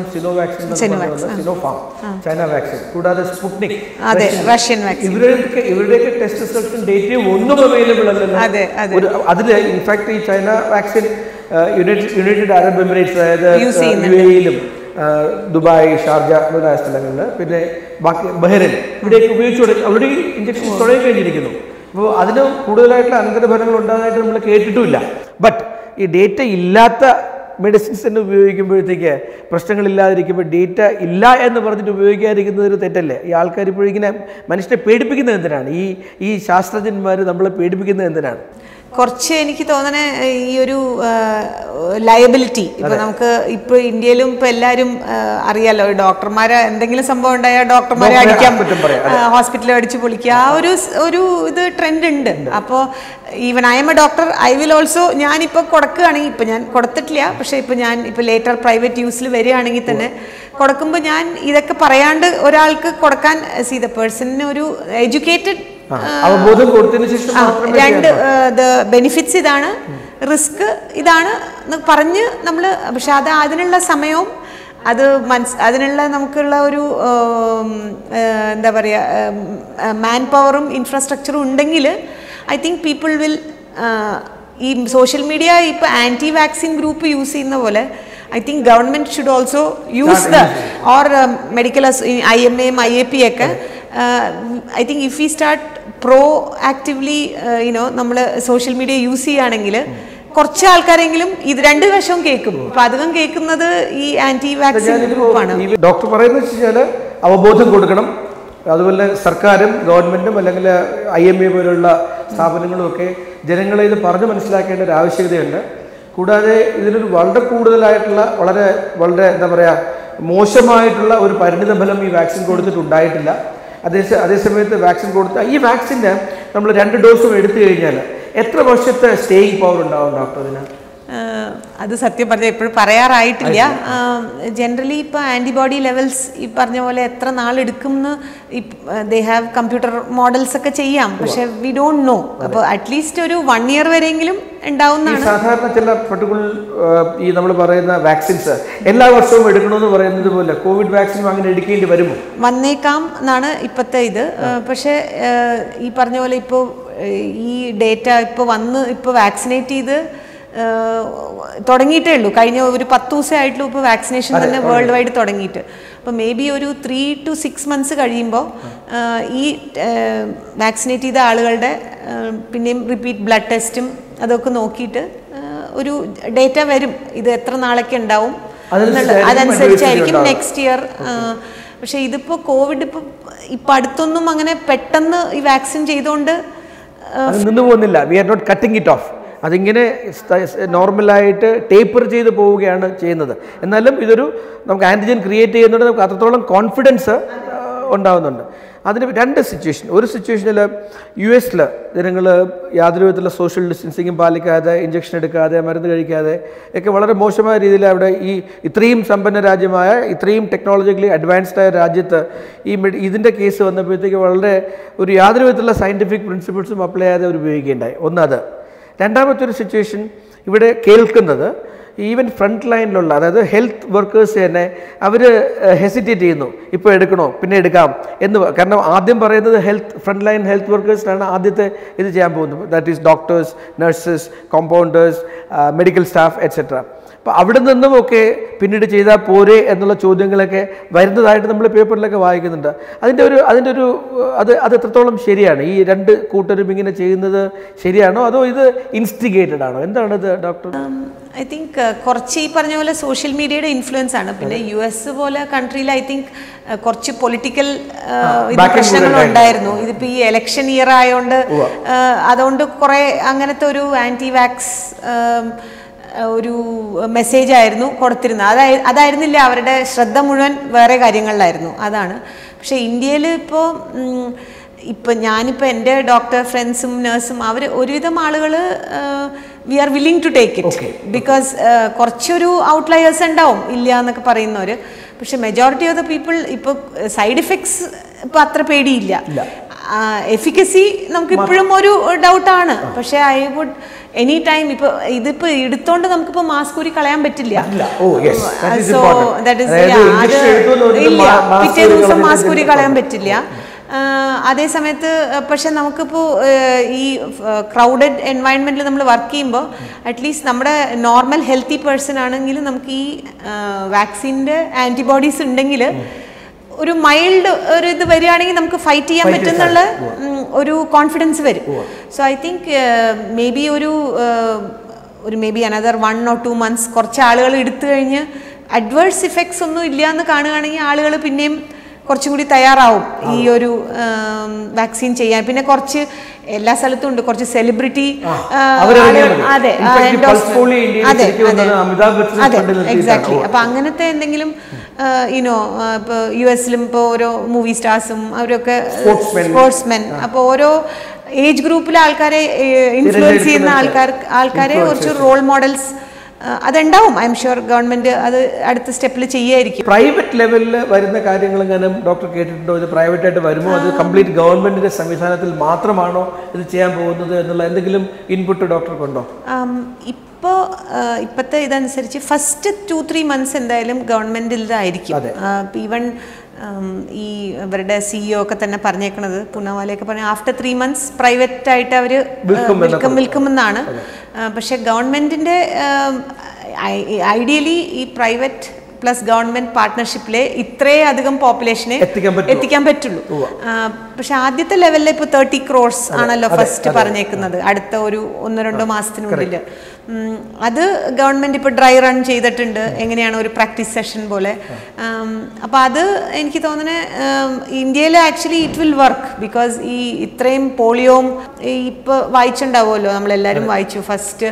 ചൈന വാക്സിൻ കൂടാതെ സ്പുട്നിക്, അതെ, റഷ്യൻ വാക്സിൻ, ഇവരുടെയൊക്കെ ടെസ്റ്റ് റിസൾട്ടും ഡേറ്റയും ഒന്നും അവൈലബിൾ അല്ലല്ലോ. അതിൽ ഇൻഫാക്ട് ഈ China vaccine United Arab Emirates, അതായത് UAE-യിലും ദുബായ്, ഷാർജ മുതലായ സ്ഥലങ്ങളിൽ, പിന്നെ ബാക്കി ബഹ്റൈൻ, ഇവിടെയൊക്കെ ഉപയോഗിച്ചു അവിടെ ഇഞ്ചക്ഷൻ തുടങ്ങി കഴിഞ്ഞിരിക്കുന്നു. അപ്പോൾ അതിന് കൂടുതലായിട്ടുള്ള അനന്തരഫലങ്ങൾ ഉണ്ടാകാനായിട്ട് നമ്മൾ കേട്ടിട്ടുമില്ല. ബട്ട് ഈ ഡേറ്റ ഇല്ലാത്ത മെഡിസിൻസ് തന്നെ ഉപയോഗിക്കുമ്പോഴത്തേക്ക് പ്രശ്നങ്ങളില്ലാതിരിക്കുമ്പോൾ ഡേറ്റ ഇല്ല എന്ന് പറഞ്ഞിട്ട് ഉപയോഗിക്കാതിരിക്കുന്നത് ഒരു തെറ്റല്ലേ? ഈ ആൾക്കാർ ഇപ്പോഴിങ്ങനെ മനുഷ്യനെ പേടിപ്പിക്കുന്നത് എന്തിനാണ്? ഈ ശാസ്ത്രജ്ഞന്മാർ നമ്മളെ പേടിപ്പിക്കുന്നത് എന്തിനാണ്? കുറച്ച് എനിക്ക് തോന്നണേ ഈ ഒരു ലയബിലിറ്റി, ഇപ്പോൾ നമുക്ക് ഇപ്പോൾ ഇന്ത്യയിലും ഇപ്പോൾ എല്ലാവരും അറിയാലോ, ഡോക്ടർമാരെ എന്തെങ്കിലും സംഭവം ഉണ്ടായാൽ ഡോക്ടർമാരെ അടിക്കാൻ പറ്റും, ഹോസ്പിറ്റലിൽ അടിച്ചു പൊളിക്കുക, ആ ഒരു ഇത് ട്രെൻഡ് ഉണ്ട്. അപ്പോൾ even I'm a doctor, I will also, ഞാനിപ്പോൾ കൊടുക്കുകയാണെങ്കിൽ, ഇപ്പോൾ ഞാൻ കൊടുത്തിട്ടില്ല, പക്ഷേ ഇപ്പോൾ ലേറ്റർ പ്രൈവറ്റ് യൂസിൽ വരികയാണെങ്കിൽ തന്നെ കൊടുക്കുമ്പോൾ ഞാൻ ഇതൊക്കെ പറയാണ്ട് ഒരാൾക്ക് കൊടുക്കാൻ, സീ ദ പേഴ്സണിന് ഒരു എഡ്യൂക്കേറ്റഡ് അവബോധം കൊടുത്തതിന് ശേഷം രണ്ട് ബെനിഫിറ്റ്സ് ഇതാണ്, റിസ്ക് ഇതാണ് പറഞ്ഞ് നമ്മൾ, പക്ഷെ അതിനുള്ള സമയവും അതിനുള്ള നമുക്കുള്ള ഒരു എന്താ പറയുക മാൻ പവറും ഇൻഫ്രാസ്ട്രക്ചറും ഉണ്ടെങ്കിൽ ഐ തിങ്ക് പീപ്പിൾ വിൽ, ഈ സോഷ്യൽ മീഡിയ ഇപ്പോൾ ആൻറ്റി വാക്സിൻ ഗ്രൂപ്പ് യൂസ് ചെയ്യുന്ന പോലെ I think government should also use or medical IMA, IAP ഒക്കെ I think if we start proactively നമ്മൾ സോഷ്യൽ മീഡിയ യൂസ് ചെയ്യുകയാണെങ്കിൽ കുറച്ച് ആൾക്കാരെങ്കിലും ഇത് രണ്ട് വശവും കേൾക്കും. അപ്പം അധികം കേൾക്കുന്നത് ഈ ആൻറ്റി വാക്സിൻ ഗ്രൂപ്പാണ്. ഡോക്ടർ പറയുന്നത് വെച്ചാൽ അവബോധം കൊടുക്കണം, അതുപോലെ സർക്കാരും ഗവൺമെൻറ്റും അല്ലെങ്കിൽ IMA പോലുള്ള സ്ഥാപനങ്ങളും ഒക്കെ ജനങ്ങളെ ഇത് പറഞ്ഞ് മനസ്സിലാക്കേണ്ട ഒരു ആവശ്യകതയുണ്ട്. കൂടാതെ ഇതിനൊരു വളരെ കൂടുതലായിട്ടുള്ള വളരെ എന്താ പറയുക മോശമായിട്ടുള്ള ഒരു പരിണിത ഫലം ഈ വാക്സിൻ കൊടുത്തിട്ടുണ്ടായിട്ടില്ല. അതേസമയത്ത് വാക്സിൻ കൊടുത്ത ഈ വാക്സിൻ്റെ നമ്മൾ 2 ഡോസും എടുത്തു കഴിഞ്ഞാൽ എത്ര വർഷത്തെ സ്റ്റേയിങ് പവർ ഉണ്ടാവും ഡോക്ടർ ഇതിന്? അത് സത്യം പറഞ്ഞാൽ ഇപ്പോഴും പറയാറായിട്ടില്ല. ജനറലി ഇപ്പോൾ ആൻറ്റിബോഡി ലെവൽസ് ഈ പറഞ്ഞ പോലെ എത്ര നാളെടുക്കുമെന്ന് ദേ ഹാവ് കമ്പ്യൂട്ടർ മോഡൽസ് ഒക്കെ ചെയ്യാം, പക്ഷെ വി ഡോണ്ട് നോ. അപ്പോൾ അറ്റ്ലീസ്റ്റ് ഒരു 1 ഇയർ വരെയെങ്കിലും ഉണ്ടാവുന്നതാണ്. സാധാരണ ചില പർട്ടിക്കുലർ ഈ നമ്മൾ പറയുന്ന വാക്സിൻസ് എല്ലാ വർഷവും എടുക്കണമെന്ന് പറയുന്നത് പോലെ കോവിഡ് വാക്സിനും അങ്ങനെ എടുക്കേണ്ടി വരുമോ? വന്നേക്കാം എന്നാണ് ഇപ്പോഴത്തെ ഇത്. പക്ഷേ ഈ പറഞ്ഞ പോലെ ഇപ്പോൾ ഈ ഡേറ്റ ഇപ്പോൾ വാക്സിനേറ്റ് ചെയ്ത് തുടങ്ങിയിട്ടേ ഉള്ളൂ. കഴിഞ്ഞ ഒരു 10 ദിവസമായിട്ടുള്ളൂ ഇപ്പോൾ വാക്സിനേഷൻ തന്നെ വേൾഡ് വൈഡ് തുടങ്ങിയിട്ട്. അപ്പോൾ മേ ബി ഒരു 3 to 6 months കഴിയുമ്പോൾ ഈ വാക്സിനേറ്റ് ചെയ്ത ആളുകളുടെ പിന്നെയും റിപ്പീറ്റ് ബ്ലഡ് ടെസ്റ്റും അതൊക്കെ നോക്കിയിട്ട് ഒരു ഡേറ്റ വരും, ഇത് എത്ര നാളൊക്കെ ഉണ്ടാവും എന്നുള്ളത്. അതനുസരിച്ചായിരിക്കും നെക്സ്റ്റ് ഇയർ. പക്ഷേ ഇതിപ്പോൾ കോവിഡ് ഇപ്പം അടുത്തൊന്നും അങ്ങനെ പെട്ടെന്ന് ഈ വാക്സിൻ ചെയ്തുകൊണ്ട് നിന്ന് പോകുന്നില്ല. We are not cutting it off. അതിങ്ങനെ നോർമലായിട്ട് ടേപ്പർ ചെയ്ത് പോവുകയാണ് ചെയ്യുന്നത്. എന്നാലും നമുക്ക് ആൻറ്റിജൻ ക്രിയേറ്റ് ചെയ്യുന്നുണ്ട്, നമുക്ക് അത്രത്തോളം കോൺഫിഡൻസ് ഉണ്ടാകുന്നുണ്ട്. അതിന് 2 സിറ്റുവേഷൻ. ഒരു സിറ്റുവേഷനിൽ US ജനങ്ങൾ യാതൊരു വിധത്തിലുള്ള സോഷ്യൽ ഡിസ്റ്റൻസിങ്ങും പാലിക്കാതെ, ഇഞ്ചക്ഷൻ എടുക്കാതെ, മരുന്ന് കഴിക്കാതെ ഒക്കെ വളരെ മോശമായ രീതിയിൽ അവിടെ ഇത്രയും സമ്പന്ന രാജ്യമായ, ഇത്രയും ടെക്നോളജിക്കലി അഡ്വാൻസ്ഡ് ആയ രാജ്യത്ത് ഇതിൻ്റെ കേസ് വന്നപ്പോഴത്തേക്ക് യാതൊരു വിധത്തിലുള്ള സയൻറ്റിഫിക് പ്രിൻസിപ്പിൾസും അപ്ലൈ ചെയ്യാതെ ഉപയോഗിക്കുകയുണ്ടായി. ഒന്നത്. രണ്ടാമത്തെ ഒരു സിറ്റുവേഷൻ ഇവിടെ കേൾക്കുന്നത് ഈവൻ ഫ്രണ്ട് ലൈനിലുള്ള, അതായത് ഹെൽത്ത് വർക്കേഴ്സ് തന്നെ അവർ ഹെസിറ്റേറ്റ് ചെയ്യുന്നു, ഇപ്പോൾ എടുക്കണോ പിന്നെ എടുക്കാം എന്ന്. കാരണം ആദ്യം പറയുന്നത് ഫ്രണ്ട് ലൈൻ ഹെൽത്ത് വർക്കേഴ്സിനാണ് ആദ്യത്തെ ഇത് ചെയ്യാൻ പോകുന്നത്. That is doctors, nurses, compounders, medical staff etcetera. അപ്പോൾ അവിടെ നിന്നുമൊക്കെ പിന്നീട് ചെയ്താൽ പോരെ എന്നുള്ള ചോദ്യങ്ങളൊക്കെ വരുന്നതായിട്ട് നമ്മൾ പേപ്പറിലൊക്കെ വായിക്കുന്നുണ്ട്. അതിൻ്റെ ഒരു അത് എത്രത്തോളം ശരിയാണ്? ഈ രണ്ട് കൂട്ടരും ഇങ്ങനെ ചെയ്യുന്നത് ശരിയാണോ, അതോ ഇത് ഇൻസ്റ്റിഗേറ്റഡ് ആണോ? എന്താണിത് ഡോക്ടർ? ഐ തിങ്ക് കുറച്ച് ഈ പറഞ്ഞ പോലെ സോഷ്യൽ മീഡിയയുടെ ഇൻഫ്ലുവൻസ് ആണ്. പിന്നെ US പോലെ കൺട്രിയിൽ ഐ തിങ്ക് കുറച്ച് പൊളിറ്റിക്കൽ പ്രശ്നങ്ങളുണ്ടായിരുന്നു. ഇതിപ്പോൾ ഈ എലക്ഷൻ ഇയർ ആയതുകൊണ്ട് അതുകൊണ്ട് കുറേ അങ്ങനത്തെ ഒരു ആൻറ്റി വാക്സ് ഒരു മെസ്സേജ് ആയിരുന്നു കൊടുത്തിരുന്നത്. അതായിരുന്നില്ല അവരുടെ ശ്രദ്ധ മുഴുവൻ വേറെ കാര്യങ്ങളിലായിരുന്നു. അതാണ്. പക്ഷേ ഇന്ത്യയിൽ ഇപ്പോൾ ഞാനിപ്പോൾ എൻ്റെ ഡോക്ടർ ഫ്രണ്ട്സും നേഴ്സും അവർ ഒരുവിധം ആളുകൾ we are willing to take it. Because കുറച്ചൊരു ഔട്ട്ലയേഴ്സ് ഉണ്ടാവും ഇല്ല എന്നൊക്കെ പറയുന്നവർ. പക്ഷെ മെജോറിറ്റി ഓഫ് ദ പീപ്പിൾ ഇപ്പോൾ സൈഡ് ഇഫക്ട്സ് ഇപ്പോൾ അത്ര പേടിയില്ല. എഫിക്കസി നമുക്ക് ഇപ്പോഴും ഒരു ഡൗട്ടാണ്. പക്ഷേ ഐ വുഡ് എനി ടൈം ഇതിപ്പോൾ എടുത്തോണ്ട് നമുക്കിപ്പോൾ മാസ്ക് ഊരി കളയാൻ പറ്റില്ല. സോ ദാറ്റ് ഇസ് ഇല്ല, പിറ്റേ ദിവസം മാസ്ക് ഊരി കളയാൻ പറ്റില്ല. അതേ സമയത്ത് പക്ഷെ നമുക്കിപ്പോൾ ഈ ക്രൗഡഡ് എൻവയൺമെൻറ്റിൽ നമ്മൾ വർക്ക് ചെയ്യുമ്പോൾ അറ്റ്ലീസ്റ്റ് നമ്മുടെ നോർമൽ ഹെൽത്തി പേഴ്സൺ ആണെങ്കിൽ നമുക്ക് ഈ വാക്സിൻ്റെ ആൻറ്റിബോഡീസ് ഉണ്ടെങ്കിൽ ഒരു മൈൽഡ് ഒരു ഇത് വരികയാണെങ്കിൽ നമുക്ക് ഫൈറ്റ് ചെയ്യാൻ പറ്റുന്നുള്ള ഒരു കോൺഫിഡൻസ് വരും. So I think may be ഒരു may be another 1 or 2 months കുറച്ച് ആളുകൾ എടുത്തു കഴിഞ്ഞ് അഡ്വേഴ്സ് ഇഫക്ട്സ് ഒന്നും ഇല്ല എന്ന് കാണുകയാണെങ്കിൽ ആളുകൾ പിന്നെയും കുറച്ചും കൂടി തയ്യാറാവും ഈ ഒരു വാക്സിൻ ചെയ്യാൻ. പിന്നെ കുറച്ച് എല്ലാ സ്ഥലത്തും ഉണ്ട് കുറച്ച് സെലിബ്രിറ്റി. അതെ എക്സാക്ട്ലി. അപ്പൊ അങ്ങനത്തെ എന്തെങ്കിലും യുനോ ഇപ്പോൾ US-ലും ഇപ്പോൾ ഓരോ മൂവി സ്റ്റാർസും അവരൊക്കെ സ്പോർട്സ്മെൻ, അപ്പോൾ ഓരോ ഏജ് ഗ്രൂപ്പിലെ ആൾക്കാരെ ഇൻഫ്ലുവൻസ് ചെയ്യുന്ന ആൾക്കാരെ കുറച്ച് റോൾ മോഡൽസ് അതുണ്ടാവും. ഐ എം ഷുവർ ഗവൺമെന്റ് അത് അടുത്ത സ്റ്റെപ്പിൽ ചെയ്യായിരിക്കും. പ്രൈവറ്റ് ലെവലിൽ വരുന്ന കാര്യങ്ങൾ എങ്ങനെ ഡോക്ടർ കേട്ടിട്ടുണ്ടോ? ഇത് പ്രൈവറ്റ് ആയിട്ട് വരുമോ, അത് കംപ്ലീറ്റ് ഗവൺമെന്റിന്റെ സംവിധാനത്തിൽ മാത്രമാണോ ഇത് ചെയ്യാൻ പോകുന്നത് എന്നുള്ള എന്തെങ്കിലും ഇൻപുട്ട് ഡോക്ടർക്കുണ്ടോ? ഇപ്പോഴത്തെ ഇതനുസരിച്ച് ഫസ്റ്റ് 2-3 months എന്തായാലും ഗവൺമെന്റിലായിരിക്കും. ഈവൻ ഈ ഇവരുടെ CEO ഒക്കെ തന്നെ പറഞ്ഞേക്കണത്, പൂനാവാലയൊക്കെ പറഞ്ഞ ആഫ്റ്റർ 3 months പ്രൈവറ്റ് ആയിട്ട് അവർ വിൽക്കുമെന്നാണ്. പക്ഷെ ഗവൺമെന്റിന്റെ ഐഡിയലി ഈ പ്രൈവറ്റ് പ്ലസ് ഗവൺമെന്റ് പാർട്ട്ണർഷിപ്പിലെ ഇത്രയധികം പോപ്പുലേഷനെ എത്തിക്കാൻ പറ്റുള്ളൂ. പക്ഷെ ആദ്യത്തെ ലെവലിൽ ഇപ്പോൾ 30 crores ആണല്ലോ ഫസ്റ്റ് പറഞ്ഞേക്കുന്നത് അടുത്ത ഒരു 1-2 മാസത്തിനുള്ളിൽ. അത് ഗവൺമെന്റ് ഇപ്പോൾ ഡ്രൈ റൺ ചെയ്തിട്ടുണ്ട്, എങ്ങനെയാണ് ഒരു പ്രാക്ടീസ് സെഷൻ പോലെ. അപ്പോൾ അത് എനിക്ക് തോന്നുന്നത് ഇന്ത്യയിൽ actually it will work. Because ഈ ഇത്രയും പോളിയോയും ഇപ്പോൾ വായിച്ചിട്ടുണ്ടാവുമല്ലോ, നമ്മളെല്ലാവരും വായിച്ചു. ഫസ്റ്റ്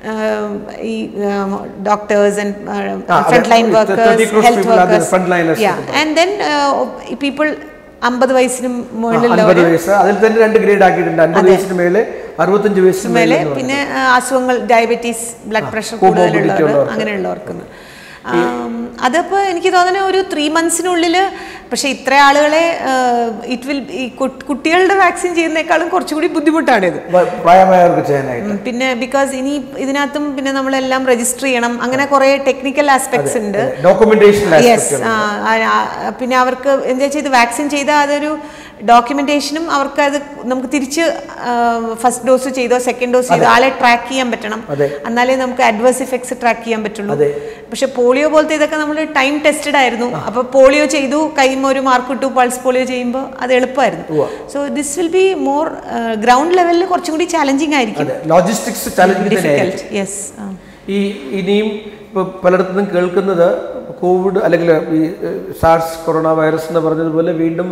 ഈ doctors and front line workers, health workers, and then people 50 വയസ്സിന് മുകളിലുള്ളവർ, അതിൽ തന്നെ 2 ഗ്രേഡ് ആക്കിയിട്ടുണ്ട്. 50 വയസ്സിന് മേലെ, 65 വയസ്സിന് മേലെ, പിന്നെ അസുഖങ്ങൾ ഡയബറ്റീസ്, ബ്ലഡ് പ്രഷർ കൂടുതലുള്ളവർ, അങ്ങനെയുള്ളവർക്ക്. അതിപ്പോൾ എനിക്ക് തോന്നുന്നത് ഒരു 3 months-നുള്ളിൽ. പക്ഷെ ഇത്ര ആളുകളെ ഇറ്റ് വിൽ ഈ കുട്ടികളുടെ വാക്സിൻ ചെയ്യുന്നേക്കാളും കുറച്ചുകൂടി ബുദ്ധിമുട്ടാണിത് പ്രായമായവർക്ക് ചെയ്യാനായിട്ട്. പിന്നെ ബിക്കോസ് ഇനി ഇതിനകത്തും പിന്നെ നമ്മളെല്ലാം രജിസ്റ്റർ ചെയ്യണം, അങ്ങനെ കുറേ ടെക്നിക്കൽ ആസ്പെക്ട്സ് ഉണ്ട്. യെസ്. പിന്നെ അവർക്ക് എന്താ വെച്ചാൽ ഇത് വാക്സിൻ ചെയ്താൽ അതൊരു ഡോക്യുമെന്റേഷനും അവർക്ക് അത് നമുക്ക് തിരിച്ച് ഫസ്റ്റ് ഡോസ് ചെയ്തോ സെക്കൻഡ് ഡോസ് ചെയ്തോ ആളെ ട്രാക്ക് ചെയ്യാൻ പറ്റണം. എന്നാലേ നമുക്ക് അഡ്വേഴ്സ് ഇഫക്ട്സ് ട്രാക്ക് ചെയ്യാൻ പറ്റുള്ളൂ. പക്ഷെ പോളിയോ പോലത്തെ ഇതൊക്കെ നമ്മൾ ടൈം ടെസ്റ്റഡ് ആയിരുന്നു. അപ്പോൾ പോളിയോ ചെയ്തു, കൈമ ഒരു മാർക്ക് ഇട്ടു, പൾസ് പോളിയോ ചെയ്യുമ്പോൾ അത് എളുപ്പമായിരുന്നു. So this will be more ground ലെവലിൽ കുറച്ചും കൂടി ചാലഞ്ചിങ് ആയിരിക്കും. Logistics challenging. യെസ്. ഇനിയും ഇപ്പോൾ പലയിടത്തും കേൾക്കുന്നത് കോവിഡ് അല്ലെങ്കിൽ ഈ സാർസ് കൊറോണ വൈറസ് എന്ന് പറഞ്ഞതുപോലെ വീണ്ടും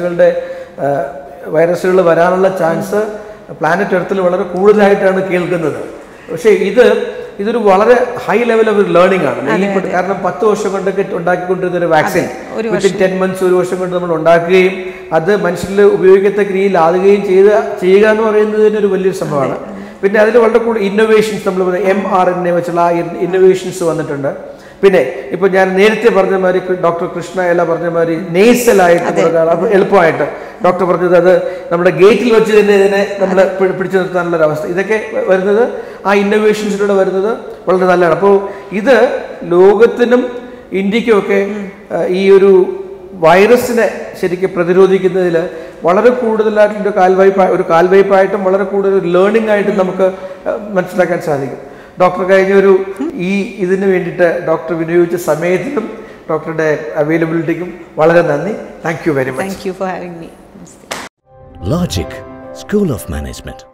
വൈറസുകൾ വരാനുള്ള ചാൻസ് പ്ലാനറ്റ് എർത്തിൽ വളരെ കൂടുതലായിട്ടാണ് കേൾക്കുന്നത്. പക്ഷേ ഇതൊരു വളരെ ഹൈ ലെവൽ ഓഫ് ലേണിംഗ് ആണ്. കാരണം 10 വർഷം കൊണ്ടൊക്കെ ഉണ്ടാക്കിക്കൊണ്ടിരുന്ന ഒരു വാക്സിൻ വിത്തിൻ 10 months, 1 വർഷം കൊണ്ട് നമ്മൾ ഉണ്ടാക്കുകയും അത് മനുഷ്യരിൽ ഉപയോഗിക്കത്തക്ക രീതിയിലാകുകയും ചെയ്യുക എന്ന് പറയുന്നത് ഒരു വലിയൊരു സംഭവമാണ്. പിന്നെ അതിൽ വളരെ കൂടുതൽ ഇന്നോവേഷൻസ്, നമ്മൾ mRNA വെച്ചുള്ള ആ ഇന്നോവേഷൻസ് വന്നിട്ടുണ്ട്. പിന്നെ ഇപ്പോൾ ഞാൻ നേരത്തെ പറഞ്ഞ മാതിരി ഡോക്ടർ കൃഷ്ണ എല്ലാം പറഞ്ഞ മാതിരി നേസലായിട്ട് എളുപ്പമായിട്ട് ഡോക്ടർ പറഞ്ഞത് അത് നമ്മുടെ ഗേറ്റിൽ വെച്ച് തന്നെ ഇതിനെ നമ്മൾ പിടിച്ചു നിർത്താനുള്ളൊരവസ്ഥ, ഇതൊക്കെ വരുന്നത് ആ ഇന്നോവേഷൻസിലൂടെ വരുന്നത് വളരെ നല്ലതാണ്. അപ്പോൾ ഇത് ലോകത്തിനും ഇന്ത്യക്കുമൊക്കെ ഈ ഒരു വൈറസിനെ ശരിക്കും പ്രതിരോധിക്കുന്നതിൽ വളരെ കൂടുതലായിട്ടുള്ള ഒരു കാൽവയ്പായിട്ടും വളരെ കൂടുതൽ ലേണിംഗ് ആയിട്ടും നമുക്ക് മനസ്സിലാക്കാൻ സാധിക്കും. ഡോക്ടർ കഴിഞ്ഞൊരു ഇതിന് വേണ്ടിയിട്ട് ഡോക്ടർ വിനിയോഗിച്ച സമയത്തിനും ഡോക്ടറുടെ അവൈലബിലിറ്റിക്കും വളരെ നന്ദി. Thank you very much. Thank you for having me. Logic School of Management.